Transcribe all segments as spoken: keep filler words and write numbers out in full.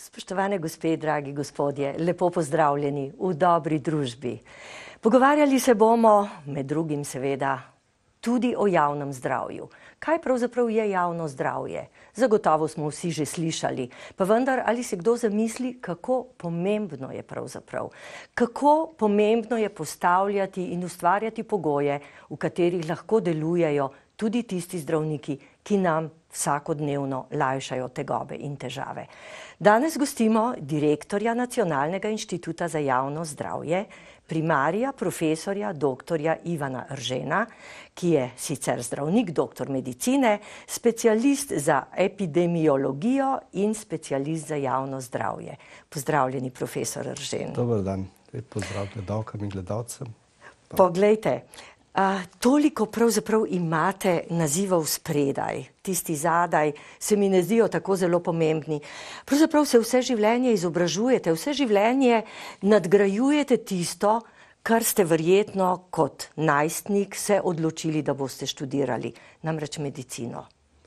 Spoštovane gospe, dragi gospodje, lepo pozdravljeni v dobri družbi. Pogovarjali se bomo, med drugim seveda, tudi o javnem zdravju. Kaj pravzaprav je javno zdravje? Zagotovo smo vsi že slišali, pa vendar ali se kdo zamisli, kako pomembno je pravzaprav? Kako pomembno je postavljati in ustvarjati pogoje, v katerih lahko delujejo tudi tisti zdravniki, ki nam vsakodnevno lajšajo tegobe in težave. Danes gostimo direktorja Nacionalnega inštituta za javno zdravje, primarija profesorja doktorja Ivana Eržena, ki je sicer zdravnik, doktor medicine, specialist za epidemiologijo in specialist za javno zdravje. Pozdravljeni, profesor Eržen. Dober dan, lep pozdrav gledalkam in gledalcem. Poglejte, Uh, toliko pravzaprav imate nazivov spredaj, tisti zadaj se mi ne zdijo tako zelo pomembni. Pravzaprav se vse življenje izobražujete, vse življenje nadgrajujete tisto, kar ste verjetno kot najstnik se odločili, da boste študirali, namreč medicino.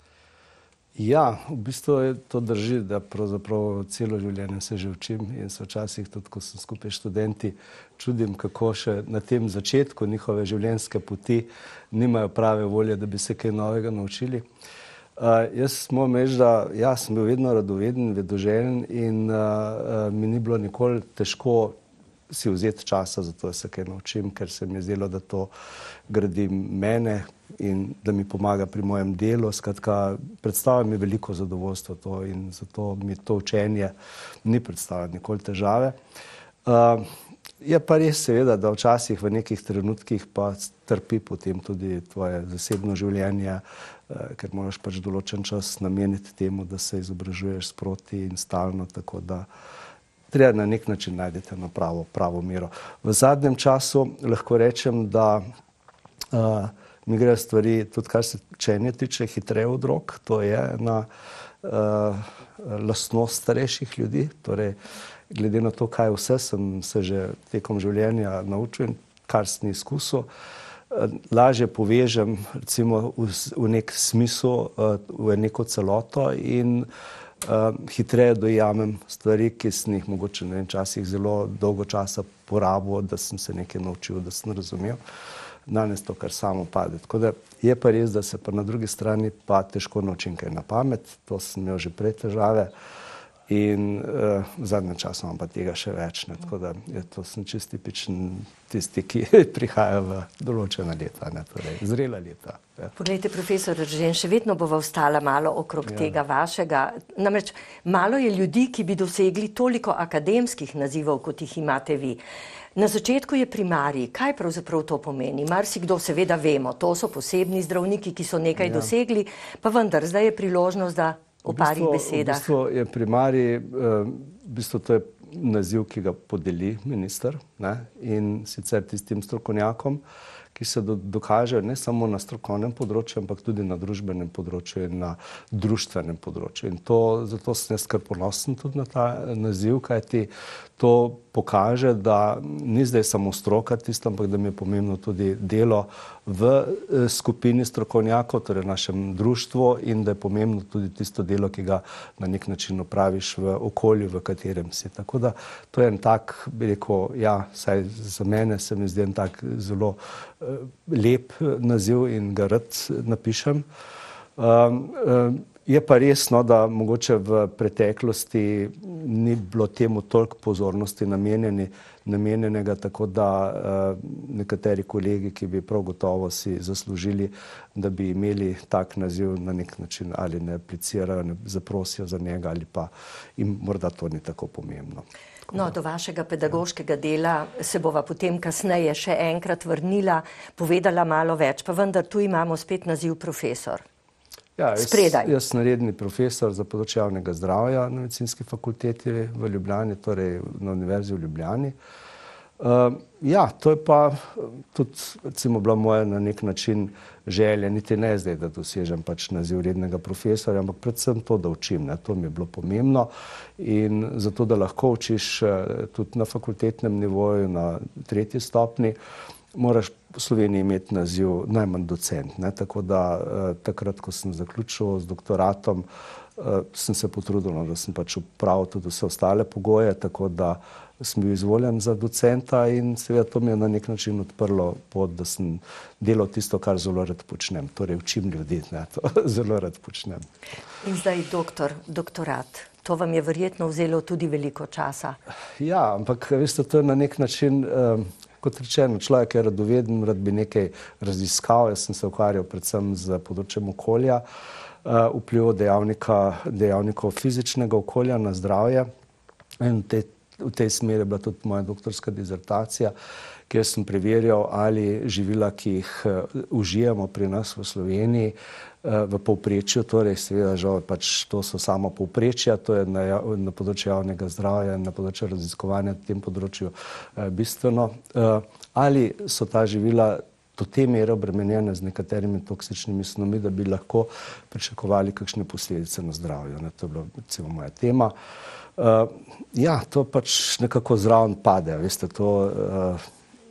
Ja, v bistvu je to drži, da pravzaprav celo življenje se že učim in se včasih tudi, ko sem skupaj študenti, čudim, kako še na tem začetku njihove življenjske poti nimajo prave volje, da bi se kaj novega naučili. Uh, jaz moram reči, da ja, sem bil vedno radoveden, vedoželjen in uh, uh, mi ni bilo nikoli težko si vzeti časa za to, da se kaj naučim, ker se mi je zdelo, da to gradi mene in da mi pomaga pri mojem delu. Skratka, predstavlja mi veliko zadovoljstvo to in zato mi to učenje ni predstavljalo nikoli težave. Uh, je pa res seveda, da včasih v nekih trenutkih pa trpi potem tudi tvoje zasebno življenje, uh, ker moraš pač določen čas nameniti temu, da se izobražuješ sproti in stalno, tako da treba na nek način najdete na pravo, pravo mero. V zadnjem času lahko rečem, da uh, mi grejo stvari, tudi kar se učenja tiče, hitreje od rok. To je ena uh, lastnost starejših ljudi. Torej, glede na to, kaj vse sem se že tekom življenja naučil in kar sem izkusil, uh, lažje povežem recimo v, v nek smisel, uh, v neko celoto in Uh, hitreje dojamem stvari, ki sem jih mogoče ne vem, časih zelo dolgo časa porabil, da sem se nekaj naučil, da sem razumel. Danes to kar samo pade. Tako da je pa res, da se pa na drugi strani pa težko naučim kaj na pamet. To sem imel že prej težave in uh, v zadnjem času imam pa tega še več. Ne? Tako da je to sem čist tipičen tisti, ki prihaja v določena leta, ne? Torej zrela leta. Ja. Poglejte, profesor Eržen, še vedno bova ostala malo okrog ja. tega vašega. Namreč malo je ljudi, ki bi dosegli toliko akademskih nazivov, kot jih imate vi. Na začetku je primarij. Kaj pravzaprav to pomeni? Marsikdo seveda vemo, to so posebni zdravniki, ki so nekaj ja. dosegli, pa vendar zdaj je priložnost, da v parih besedah. V bistvu je primarij, v bistvu to je naziv, ki ga podeli minister, ne? In sicer tistim strokovnjakom, ki se do, dokažejo ne samo na strokovnem področju, ampak tudi na družbenem področju in na društvenem področju. In to, zato sem jaz kar ponosen tudi na ta naziv, kajti to pokaže, da ni zdaj samo stroka tisto, ampak da mi je pomembno tudi delo v skupini strokovnjakov, torej v našem društvu, in da je pomembno tudi tisto delo, ki ga na nek način opraviš v okolju, v katerem si. Tako da to je en tak, bi rekel, ja, saj za mene se mi zdi en tak zelo uh, lep naziv in ga rad napišem. Um, um, Je pa resno, da mogoče v preteklosti ni bilo temu toliko pozornosti namenjeni, namenjenega, tako da uh, nekateri kolegi, ki bi prav gotovo si zaslužili, da bi imeli tak naziv na nek način ali ne aplicirajo, ne zaprosijo za njega ali pa jim morda to ni tako pomembno. Tako no, do vašega pedagoškega dela se bova potem kasneje še enkrat vrnila, povedala malo več, pa vendar tu imamo spet naziv profesor. Ja, jaz, jaz sem redni profesor za področje javnega zdravja na Medicinski fakulteti v Ljubljani, torej na Univerzi v Ljubljani. Uh, ja, to je pa tudi recimo bila moja na nek način želja, niti ne zdaj, da dosežem pač naziv rednega profesorja, ampak predvsem to, da učim. Ne? To mi je bilo pomembno in zato, da lahko učiš tudi na fakultetnem nivoju, na tretji stopni, moraš v Sloveniji imeti naziv najmanj docent. Ne? Tako da takrat, ko sem zaključil z doktoratom, sem se potrudil, da sem pač opravil tudi vse ostale pogoje, tako da sem bil izvoljen za docenta in seveda to mi je na nek način odprlo pot, da sem delal tisto, kar zelo rad počnem. Torej učim ljudi, ne, to zelo rad počnem. In zdaj doktor, doktorat. To vam je verjetno vzelo tudi veliko časa. Ja, ampak veste, to je na nek način, um, kot rečeno, človek je radoveden, rad bi nekaj raziskal. Jaz sem se ukvarjal predvsem z področjem okolja, uh, vpliv dejavnika, dejavnikov fizičnega okolja na zdravje. In te V tej smeri je bila tudi moja doktorska dizertacija, kjer sem preverjal, ali živila, ki jih užijamo pri nas v Sloveniji, v povprečju, torej seveda žal pač to so samo povprečja, to je na, na področju javnega zdravja in na področju raziskovanja na tem področju bistveno, ali so ta živila do te mere obremenjene z nekaterimi toksičnimi snovmi, da bi lahko pričakovali kakšne posledice na zdravju. To je bila recimo moja tema. Uh, ja, to pač nekako zraven pade, veste, to uh,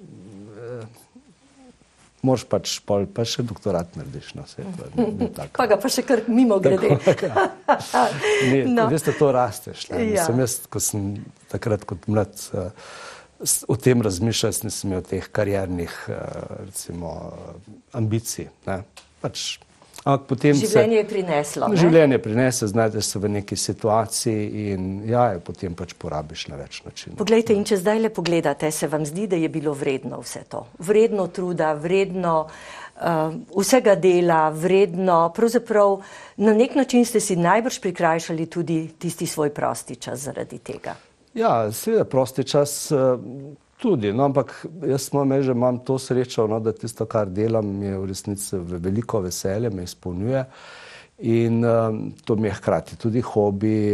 uh, moraš pač, pol, pa še doktorat narediš na vse. Pa ga pa še kar mimo grede. Ja. Ne, no. Veste, to rasteš. Ne? Ja. Sem jaz, ko sem takrat kot mlad uh, o tem razmišljal, nisem imel teh kariernih uh, recimo, ambicij. Ne? Pač Ampak potem življenje se, je prineslo. Ne? Življenje prinese, znajdeš se v neki situaciji in ja, potem pač porabiš na več načinov. Poglejte, in če zdaj le pogledate, se vam zdi, da je bilo vredno vse to? Vredno truda, vredno uh, vsega dela, vredno, pravzaprav na nek način ste si najbrž prikrajšali tudi tisti svoj prosti čas zaradi tega. Ja, seveda prosti čas uh, tudi, no, ampak jaz moram reči, že imam to srečo, no, da tisto, kar delam, je v resnici veliko veselje, me izpolnjuje in um, to mi je hkrati tudi hobi.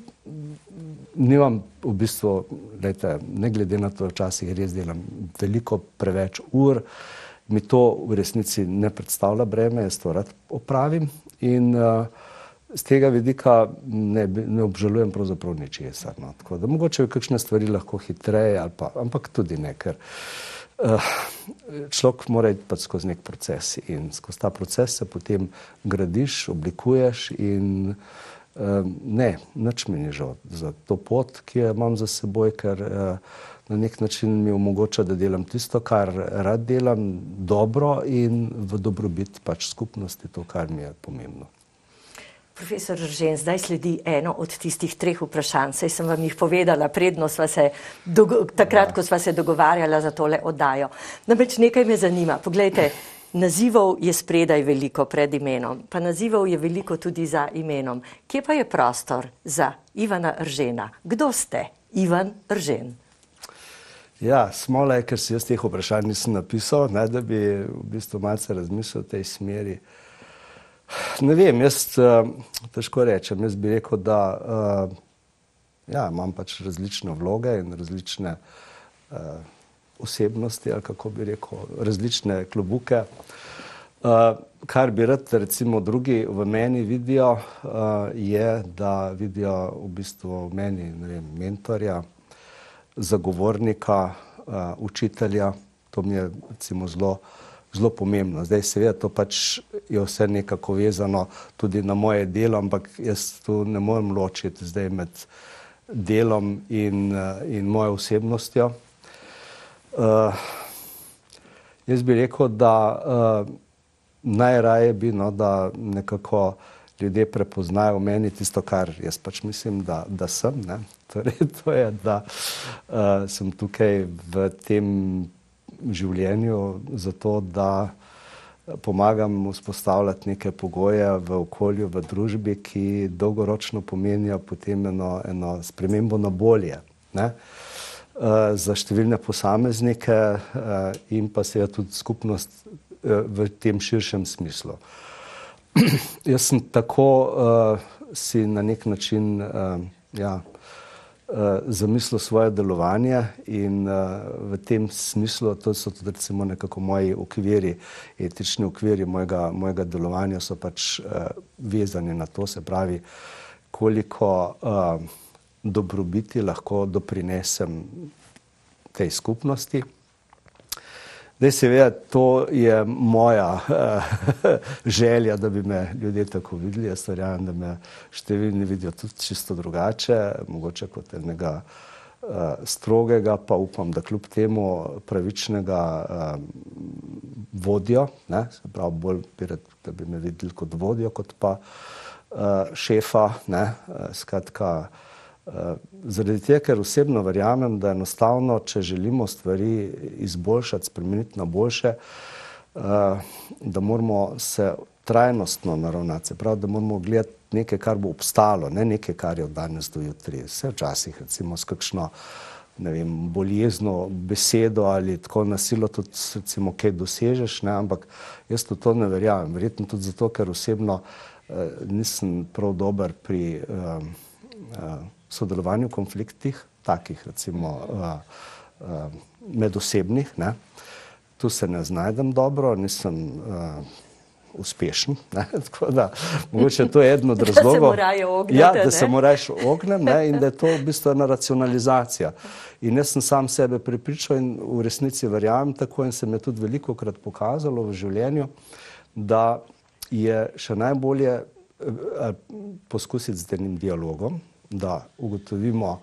Nimam v bistvu, lejte, ne glede na to, včasih res delam veliko preveč ur, mi to v resnici ne predstavlja breme, jaz to rad opravim in uh, z tega vidika ne, ne obžalujem pravzaprav ničesar. No. Tako da mogoče kakšne stvari lahko hitreje, ali pa, ampak tudi ne, ker uh, človek mora iti pa skozi nek proces in skozi ta proces se potem gradiš, oblikuješ in uh, ne, nič mi ni žal za to pot, ki jo imam za seboj, ker uh, na nek način mi omogoča, da delam tisto, kar rad delam, dobro in v dobrobit pač skupnosti, to, kar mi je pomembno. Profesor Eržen, zdaj sledi eno od tistih treh vprašanj, saj sem vam jih povedala, predno sva se, takrat, ko sva se dogovarjala za tole oddajo. Namreč nekaj me zanima, poglejte, nazivov je spredaj veliko pred imenom, pa nazivov je veliko tudi za imenom. Kje pa je prostor za Ivana Eržena? Kdo ste, Ivan Eržen? Ja, smola je, ker si jaz teh vprašanj nisem napisal, ne, da bi v bistvu malce razmislil v tej smeri. Ne vem, jaz uh, težko rečem, jaz bi rekel, da uh, ja, imam pač različne vloge in različne uh, osebnosti, ali kako bi rekel, različne klobuke. Uh, kar bi rad, recimo, drugi v meni vidijo, uh, je, da vidijo v bistvu v meni, ne vem, mentorja, zagovornika, uh, učitelja. To mi je, recimo, zelo zelo pomembno. Zdaj seveda to pač je vse nekako vezano tudi na moje delo, ampak jaz tu ne morem ločiti zdaj med delom in, in mojo osebnostjo. Uh, jaz bi rekel, da uh, najraje bi, no, da nekako ljudje prepoznajo v meni tisto, kar jaz pač mislim, da, da sem. Ne? Torej, to je, da uh, sem tukaj v tem življenju zato, da pomagam vzpostavljati neke pogoje v okolju, v družbi, ki dolgoročno pomenijo potem eno, eno spremembo na bolje, ne? Uh, za številne posameznike uh, in pa seveda tudi skupnost uh, v tem širšem smislu. Jaz sem tako uh, si na nek način uh, ja, zamislil svoje delovanje in uh, v tem smislu, to so tudi recimo nekako moji okviri, etični okviri mojega, mojega delovanja so pač uh, vezani na to, se pravi, koliko uh, dobrobiti lahko doprinesem tej skupnosti. Zdaj seveda to je moja uh, želja, da bi me ljudje tako videli. Jaz verjamem, da me številni vidijo tudi čisto drugače, mogoče kot enega uh, strogega, pa upam, da kljub temu pravičnega uh, vodjo, ne, se pravi bolj bi rad, da bi me videli kot vodjo, kot pa uh, šefa, ne, uh, skratka. Uh, zaradi tega, ker osebno verjamem, da enostavno, če želimo stvari izboljšati, spremeniti na boljše, uh, da moramo se trajnostno naravnati, se pravi, da moramo gledati nekaj, kar bo obstalo, ne nekaj, kar je od danes do jutri. Vse včasih, recimo, s kakšno, ne vem, boljezno besedo ali tako na silo tudi, recimo, kaj dosežeš, ne, ampak jaz v to ne verjamem. Verjetno tudi zato, ker osebno uh, nisem prav dober pri uh, uh, sodelovanju v konfliktih, takih recimo uh, uh, medosebnih, ne. Tu se ne znajdem dobro, nisem uh, uspešen, ne, tako da mogoče to je eden od razlogov. Da se mu raje ognete, ja, ne? Da se mu raje ognem, ne, in da je to v bistvu ena racionalizacija. In jaz sem sam sebe prepričal in v resnici verjamem tako in se mi je tudi velikokrat pokazalo v življenju, da je še najbolje uh, poskusiti z enim dialogom, da ugotovimo,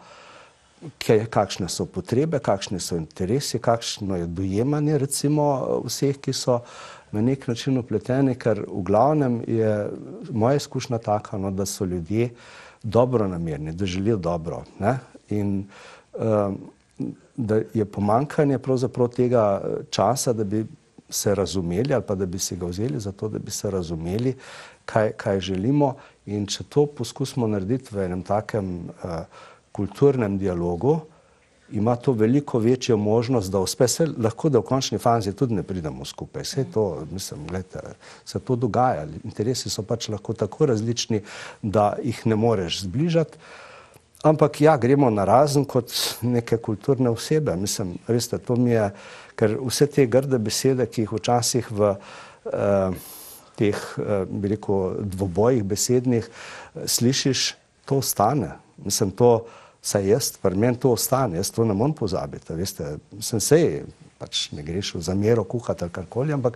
kakšne so potrebe, kakšne so interesi, kakšno je dojemanje recimo vseh, ki so na nek način upleteni, ker v glavnem je moja izkušnja taka, no, da so ljudje dobronamerni, da želijo dobro, ne? In um, da je pomanjkanje pravzaprav tega časa, da bi se razumeli ali pa da bi si ga vzeli za to, da bi se razumeli, kaj, kaj želimo. In če to poskusimo narediti v enem takem uh, kulturnem dialogu, ima to veliko večjo možnost, da uspe. Se lahko, da v končni fazi tudi ne pridemo skupaj. Vse to, mislim, gledajte, se to dogaja. Interesi so pač lahko tako različni, da jih ne moreš zbližati. Ampak ja, gremo na razen kot neke kulturne osebe. Mislim, veste, to mi je, ker vse te grde besede, ki jih včasih v uh, teh, bi rekel, dvobojih besednih slišiš, to ostane. Mislim, to, saj jaz, pri meni to ostane, jaz to ne morem pozabiti, veste, sem sej, pač ne greš v zamero kuhati ali karkoli, ampak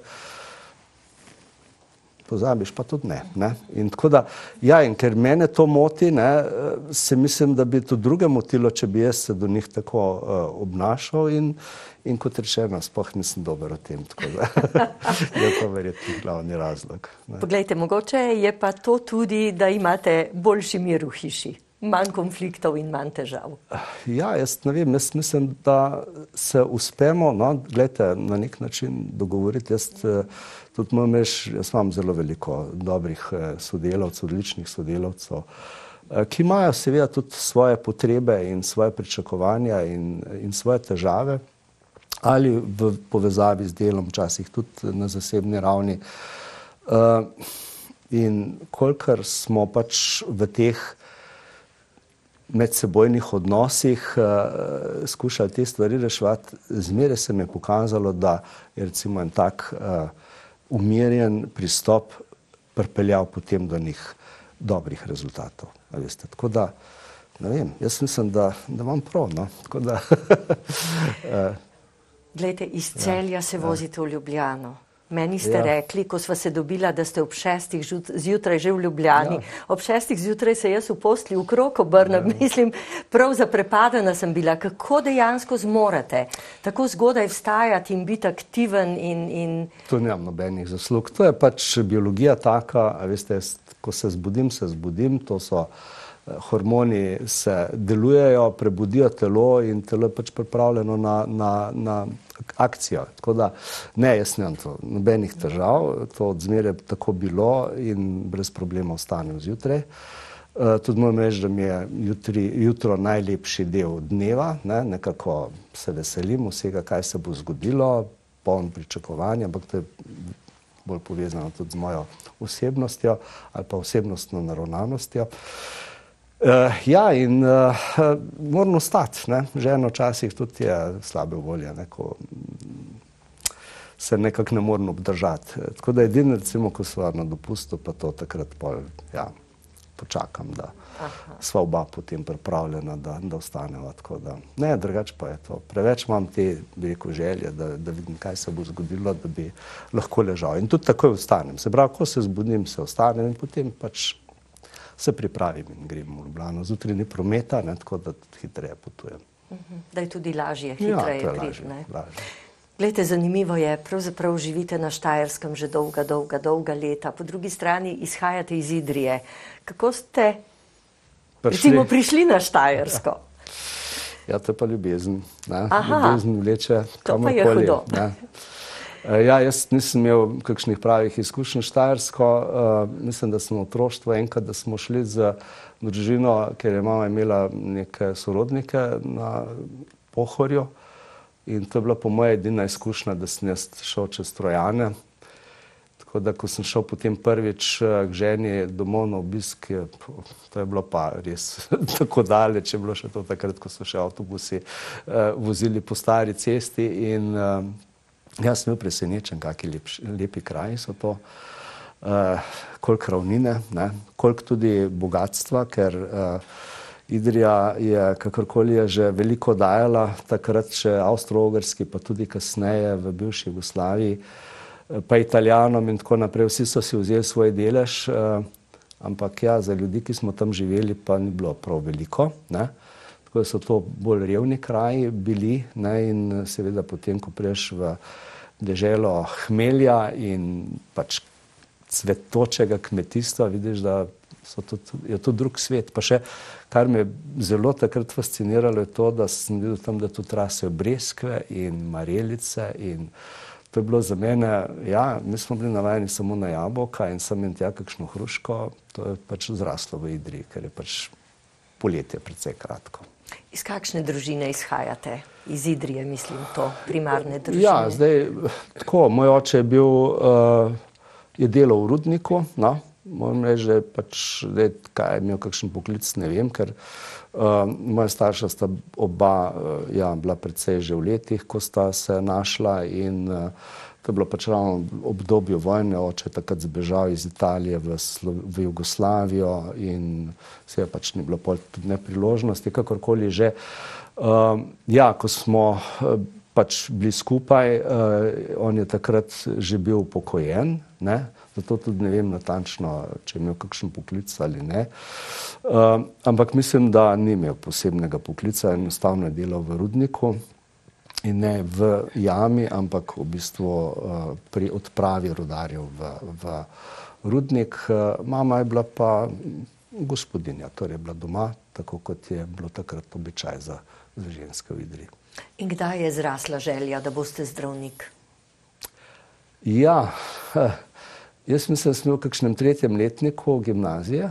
pozabiš pa tudi ne, ne. In tako da, ja, in ker mene to moti, ne, se mislim, da bi to druge motilo, če bi jaz se do njih tako uh, obnašal in In kot rečeno, sploh nisem dober o tem, tako da je to verjetno glavni razlog. Ne. Poglejte, mogoče je pa to tudi, da imate boljši mir v hiši, manj konfliktov in manj težav. Ja, jaz ne vem, jaz mislim, da se uspemo, no, gledajte, na nek način dogovoriti. Jaz tudi imam, jaz imam zelo veliko dobrih sodelavcev, odličnih sodelavcev, ki imajo seveda tudi svoje potrebe in svoje pričakovanja in, in svoje težave, ali v povezavi z delom, včasih tudi na zasebni ravni. Uh, in kolikor smo pač v teh medsebojnih odnosih uh, skušali te stvari reševati, zmeraj se mi je pokazalo, da je recimo en tak uh, umirjen pristop pripeljal potem do njih dobrih rezultatov. A veste, tako da, ne vem, jaz mislim, da, da imam prav, no, tako da uh, Glejte, iz Celja se vozite v Ljubljano. Meni ste Ja. rekli, ko sva se dobila, da ste ob šestih zjutraj že v Ljubljani. Ja. Ob šestih zjutraj se jaz v posli v krog obrnem. Mislim, prav zaprepadena sem bila. Kako dejansko zmorete tako zgodaj vstajati in biti aktiven in... in... To nimam nobenih zaslug. To je pač biologija taka, a veste, jaz, ko se zbudim, se zbudim, to so hormoni se delujejo, prebudijo telo in telo je pač pripravljeno na, na, na akcijo. Tako da, ne, jaz nemam to, nobenih težav, to od zmeraj tako bilo in brez problema ostanem zjutraj. Uh, tudi moram reči, da mi je jutri, jutro najlepši del dneva, ne, nekako se veselim vsega, kaj se bo zgodilo, poln pričakovanja, ampak to je bolj povezano tudi z mojo osebnostjo ali pa osebnostno naravnanostjo. Uh, ja, in uh, moram ostati, ne, ženo včasih tudi je slabe volje, ne, ko se nekako ne moram obdržati. Tako da edino, recimo, ko sva na dopustu, pa to takrat pol, ja, počakam, da sva oba potem pripravljena, da, da ostaneva. Tako da, ne, drugače pa je to. Preveč imam te, bi rekel, želje, da, da vidim, kaj se bo zgodilo, da bi lahko ležal. In tudi takoj ostanem. Se pravi, ko se zbudim, se ostanem in potem pač se pripravim in grem v Ljubljano. Zjutraj ni prometa, ne, tako da hitreje potujem. Da je tudi lažje, hitreje ja, priti. Lažje. Glejte, zanimivo je, pravzaprav živite na Štajerskem že dolga, dolga, dolga leta. Po drugi strani izhajate iz Idrije. Kako ste prišli, recimo, prišli na Štajersko? Ja, to je pa ljubezen. Ne? Ljubezen vleče kamorkoli. To pa je hudo. Ne? Ja, jaz nisem imel kakšnih pravih izkušenj Štajersko. Uh, mislim, da sem v otroštvu enkrat, da smo šli z družino, ker je mama imela neke sorodnike na Pohorju. In to je bila po moja edina izkušnja, da sem jaz šel čez Trojane. Tako da, ko sem šel potem prvič k ženi domov na obisk, je, to je bilo pa res tako daleč, je bilo še to takrat, ko so še avtobusi uh, vozili po stari cesti. In uh, jaz sem bil presenečen, kakšni lepši, lepi kraji so to, uh, koliko ravnine, ne? Koliko tudi bogatstva, ker uh, Idrija je, kakorkoli je že veliko dajala, takrat še Avstro-Ogrski, pa tudi kasneje v bivši Jugoslaviji, pa Italijanom in tako naprej. Vsi so si vzeli svoj delež, ampak ja, za ljudi, ki smo tam živeli, pa ni bilo prav veliko, ne. Tako da so to bolj revni kraji bili, ne, in seveda potem, ko priješ v deželo hmelja in pač cvetočega kmetijstva, vidiš, da so to, je to drug svet. Pa še, kar me zelo takrat fasciniralo, je to, da sem videl tam, da tu trasejo breskve in marelice in to je bilo za mene, ja, mi smo bili navajeni samo na jabolka in sem in tja kakšno hruško, to je pač zraslo v Idriji, ker je pač poletje precej kratko. Iz kakšne družine izhajate? Iz Idrije, mislim, to, primarne družine? Ja, zdaj, tako, moj oče je bil, uh, je delal v rudniku, no, moram reči, da je pač, da je, kaj je imel kakšen poklic, ne vem, ker uh, moja starša sta oba, uh, ja, bila precej že v letih, ko sta se našla in uh, to je bilo pač ravno obdobje vojne, oče je takrat zbežal iz Italije v, Slo v Jugoslavijo in se je pač ni bilo pol tudi nepriložnosti, kakorkoli že. Uh, ja, ko smo uh, pač bili skupaj, uh, on je takrat že bil upokojen, ne? Zato tudi ne vem natančno, če je imel kakšen poklic ali ne. Uh, ampak mislim, da ni imel posebnega poklica, enostavno je delal v rudniku in ne v jami, ampak v bistvu uh, pri odpravi rudarjev v, v rudnik. Uh, mama je bila pa gospodinja, torej je bila doma, tako kot je bilo takrat običaj za, za ženske v Idriji. In kdaj je zrasla želja, da boste zdravnik? Ja, jaz mislim, da sem bil v kakšnem tretjem letniku gimnazije.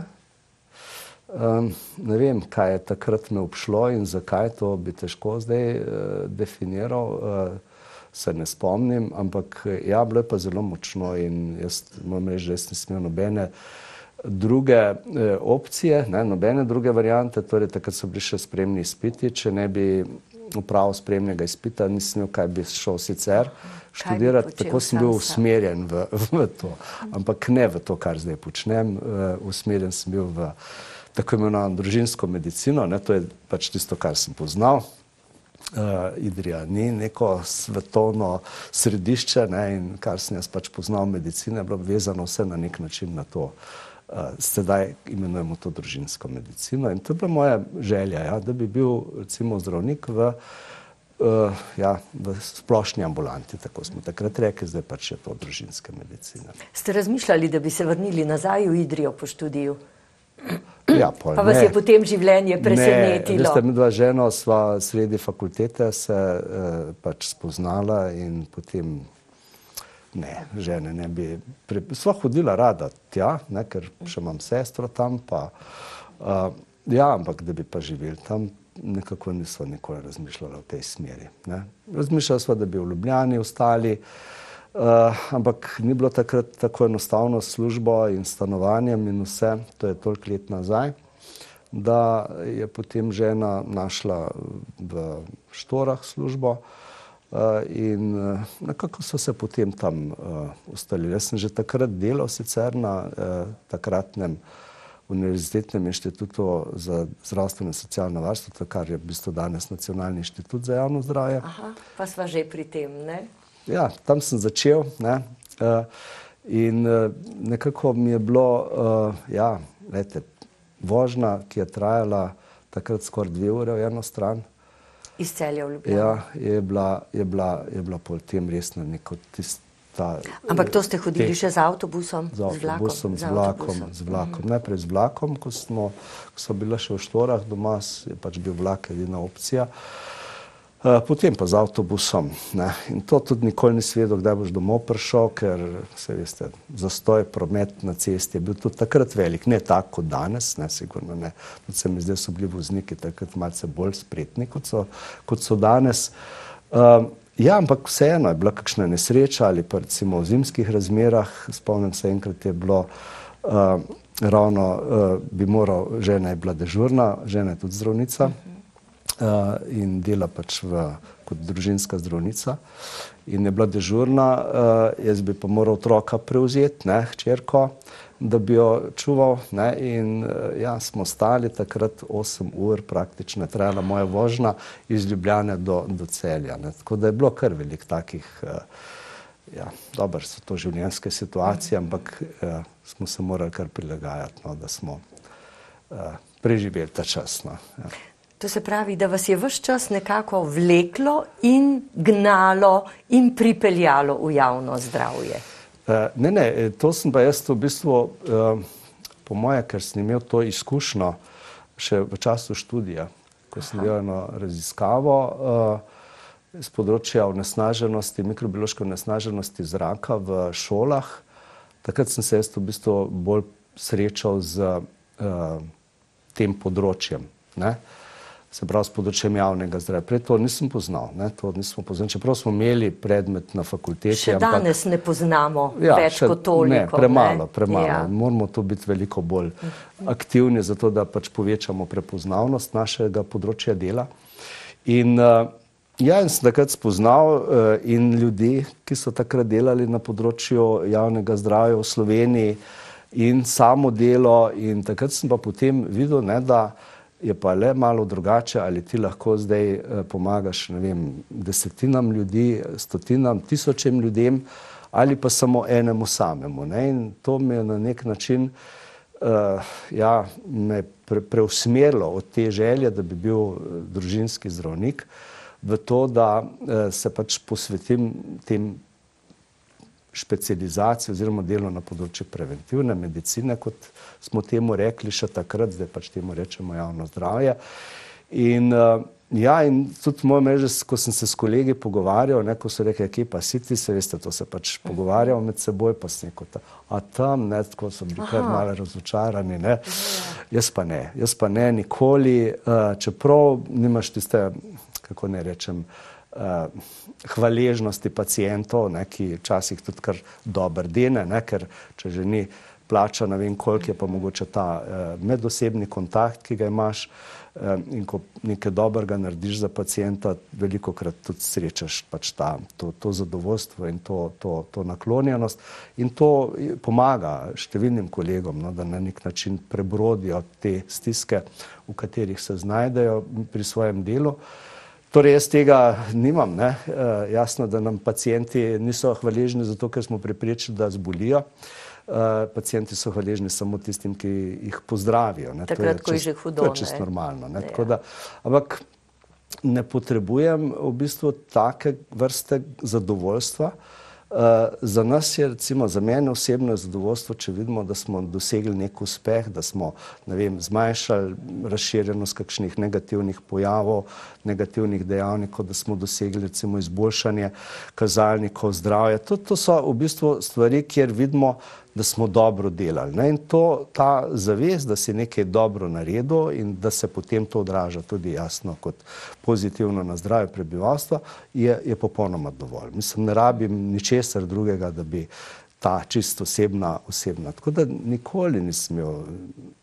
Um, ne vem, kaj je takrat me obšlo in zakaj, to bi težko zdaj uh, definiral, uh, se ne spomnim, ampak ja, bilo je pa zelo močno in jaz moram reči, da jaz nisem imel nobene druge uh, opcije, ne, nobene druge variante, torej takrat so bili še spremni izpiti, če ne bi upravil spremnega izpita, nisem imel, kaj bi šel sicer študirati, tako sem bil usmerjen v, v to, ampak ne v to, kar zdaj počnem, uh, usmerjen sem bil v tako imenovano družinsko medicino, ne, to je pač tisto, kar sem poznal. Uh, Idrija ni neko svetovno središče, ne, in kar sem jaz pač poznal medicine, je bilo vezano vse na nek način na to. Uh, sedaj imenujemo to družinsko medicino in to je bila moja želja, ja, da bi bil recimo zdravnik v, uh, ja, v splošni ambulanti, tako smo takrat rekli, zdaj pač je to družinska medicina. Ste razmišljali, da bi se vrnili nazaj v Idrijo po študiju? Ja, pol, pa vas ne. je potem življenje presenetilo? Ne, veste, mi dva ženo sva sredi fakultete se uh, pač spoznala in potem ne, žene ne bi, pre... sva hodila rada tja, ne, ker še imam sestro tam, pa uh, ja, ampak da bi pa živeli tam, nekako nisva nikoli razmišljala v tej smeri, ne. Razmišljala sva, da bi v Ljubljani ostali, uh, ampak ni bilo takrat tako enostavno s službo in stanovanjem in vse, to je toliko let nazaj, da je potem žena našla v Štorah službo. Uh, in uh, nekako so se potem tam uh, ustalili. Jaz sem že takrat delal sicer na uh, takratnem Univerzitetnem inštitutu za zdravstveno in socialno varstvo, kar je v bistvu danes Nacionalni inštitut za javno zdravje. Aha, pa sva že pri tem, ne? Ja, tam sem začel, ne, in nekako mi je bilo, ja, lejte, vožnja, ki je trajala takrat skoraj dve ure v eno stran. Iz Celja v Ljubljano. Ja, je bila, je bila, je bila potem resno neko tista... Ampak to ste hodili te, še z avtobusom, z avtobusom, z vlakom? Z vlakom, mm. Najprej z vlakom, ko smo, ko so bila še v Štorah doma, je pač bil vlak edina opcija. Uh, potem pa z avtobusom, ne. In to tudi nikoli nisi vedel, kdaj boš domov prišel, ker se veste, zastoj, promet na cesti je bil tudi takrat velik, ne tako kot danes, ne, sigurno ne. Tudi se mi zdaj so bili vozniki takrat malce bolj spretni, kot so, kot so danes. Uh, Ja, ampak vseeno je bila kakšna nesreča ali pa recimo v zimskih razmerah, spomnim se enkrat je bilo uh, ravno, uh, bi moral, žena je bila dežurna, žena je tudi zdravnica uh, in dela pač v, kot družinska zdravnica in je bila dežurna, uh, jaz bi pa moral otroka prevzeti, ne, hčerko, da bi jo čuval, ne, in ja, smo stali takrat osem ur, praktično je trajala moja vožnja iz Ljubljane do, do Celja, ne, tako da je bilo kar veliko takih, ja, dobro so to življenjske situacije, ampak ja, smo se morali kar prilagajati, no, da smo uh, preživeli ta čas, no, ja. To se pravi, da vas je ves čas nekako vleklo in gnalo in pripeljalo v javno zdravje. Uh, ne, ne, to sem pa jaz v bistvu, uh, po moje, ker sem imel to izkušnjo še v času študija, ko sem delal eno raziskavo uh, z področja onesnaženosti, mikrobiološke onesnaženosti zraka v šolah. Takrat sem se jaz v bistvu bolj srečal z uh, tem področjem, ne. Se pravi, s področjem javnega zdravja. Prej to nisem poznal, ne, to nismo poznali, čeprav smo imeli predmet na fakulteti. Še ampak, danes ne poznamo ja, več še, kot toliko. Ne, premalo, premalo. Ja. Moramo tu biti veliko bolj aktivni, zato da pač povečamo prepoznavnost našega področja dela. In uh, ja, in sem takrat spoznal uh, in ljudi, ki so takrat delali na področju javnega zdravja v Sloveniji in samo delo, in takrat sem pa potem videl, ne, da je pa le malo drugače, ali ti lahko zdaj eh, pomagaš, ne vem, desetinam ljudi, stotinam, tisočem ljudem, ali pa samo enemu samemu, ne, in to me je na nek način, uh, ja, me pre, preusmerilo od te želje, da bi bil družinski zdravnik, v to, da uh, se pač posvetim tem specializaciji oziroma delo na področju preventivne medicine, kot smo temu rekli še takrat, zdaj pač temu rečemo javno zdravje. In uh, ja, in tudi moje meže, ko sem se s kolegi pogovarjal, ne, ko so rekli, kje pa si ti, se veste, to se pač pogovarjal med seboj, pa sem rekel, a tam, ne, tako so bili kar malo razočarani, ne. Jaz pa ne, jaz pa ne, nikoli, uh, čeprav nimaš tiste, kako ne rečem, Uh, hvaležnosti pacientov, ne, ki včasih tudi kar dober dene, ne, ker če že ni plača, ne vem koliko je pa mogoče ta uh, medosebni kontakt, ki ga imaš, uh, in ko nekaj dobrega narediš za pacienta, velikokrat tudi srečaš pač ta, to, to zadovoljstvo in to, to, to naklonjenost in to pomaga številnim kolegom, no, da na nek način prebrodijo te stiske, v katerih se znajdejo pri svojem delu. Torej, jaz tega nimam, ne. E, jasno, da nam pacienti niso hvaležni zato, ker smo preprečili, da zbolijo. E, pacienti so hvaležni samo tistim, ki jih pozdravijo, ne. Takrat, ko je že hudo, to je čisto normalno, ne. Tako da, ampak ne potrebujem v bistvu take vrste zadovoljstva. Uh, za nas je, recimo, za mene osebno je zadovoljstvo, če vidimo, da smo dosegli nek uspeh, da smo, ne vem, zmanjšali razširjenost kakšnih negativnih pojavov, negativnih dejavnikov, da smo dosegli, recimo, izboljšanje kazalnikov zdravja. To, to so v bistvu stvari, kjer vidimo, da smo dobro delali, ne? In to, ta zavest, da si nekaj dobro naredil in da se potem to odraža tudi jasno kot pozitivno na zdravje prebivalstva, je, je popolnoma dovolj. Mislim, ne rabim ničesar drugega, da bi ta čisto osebna, osebna. Tako da nikoli nisem imel,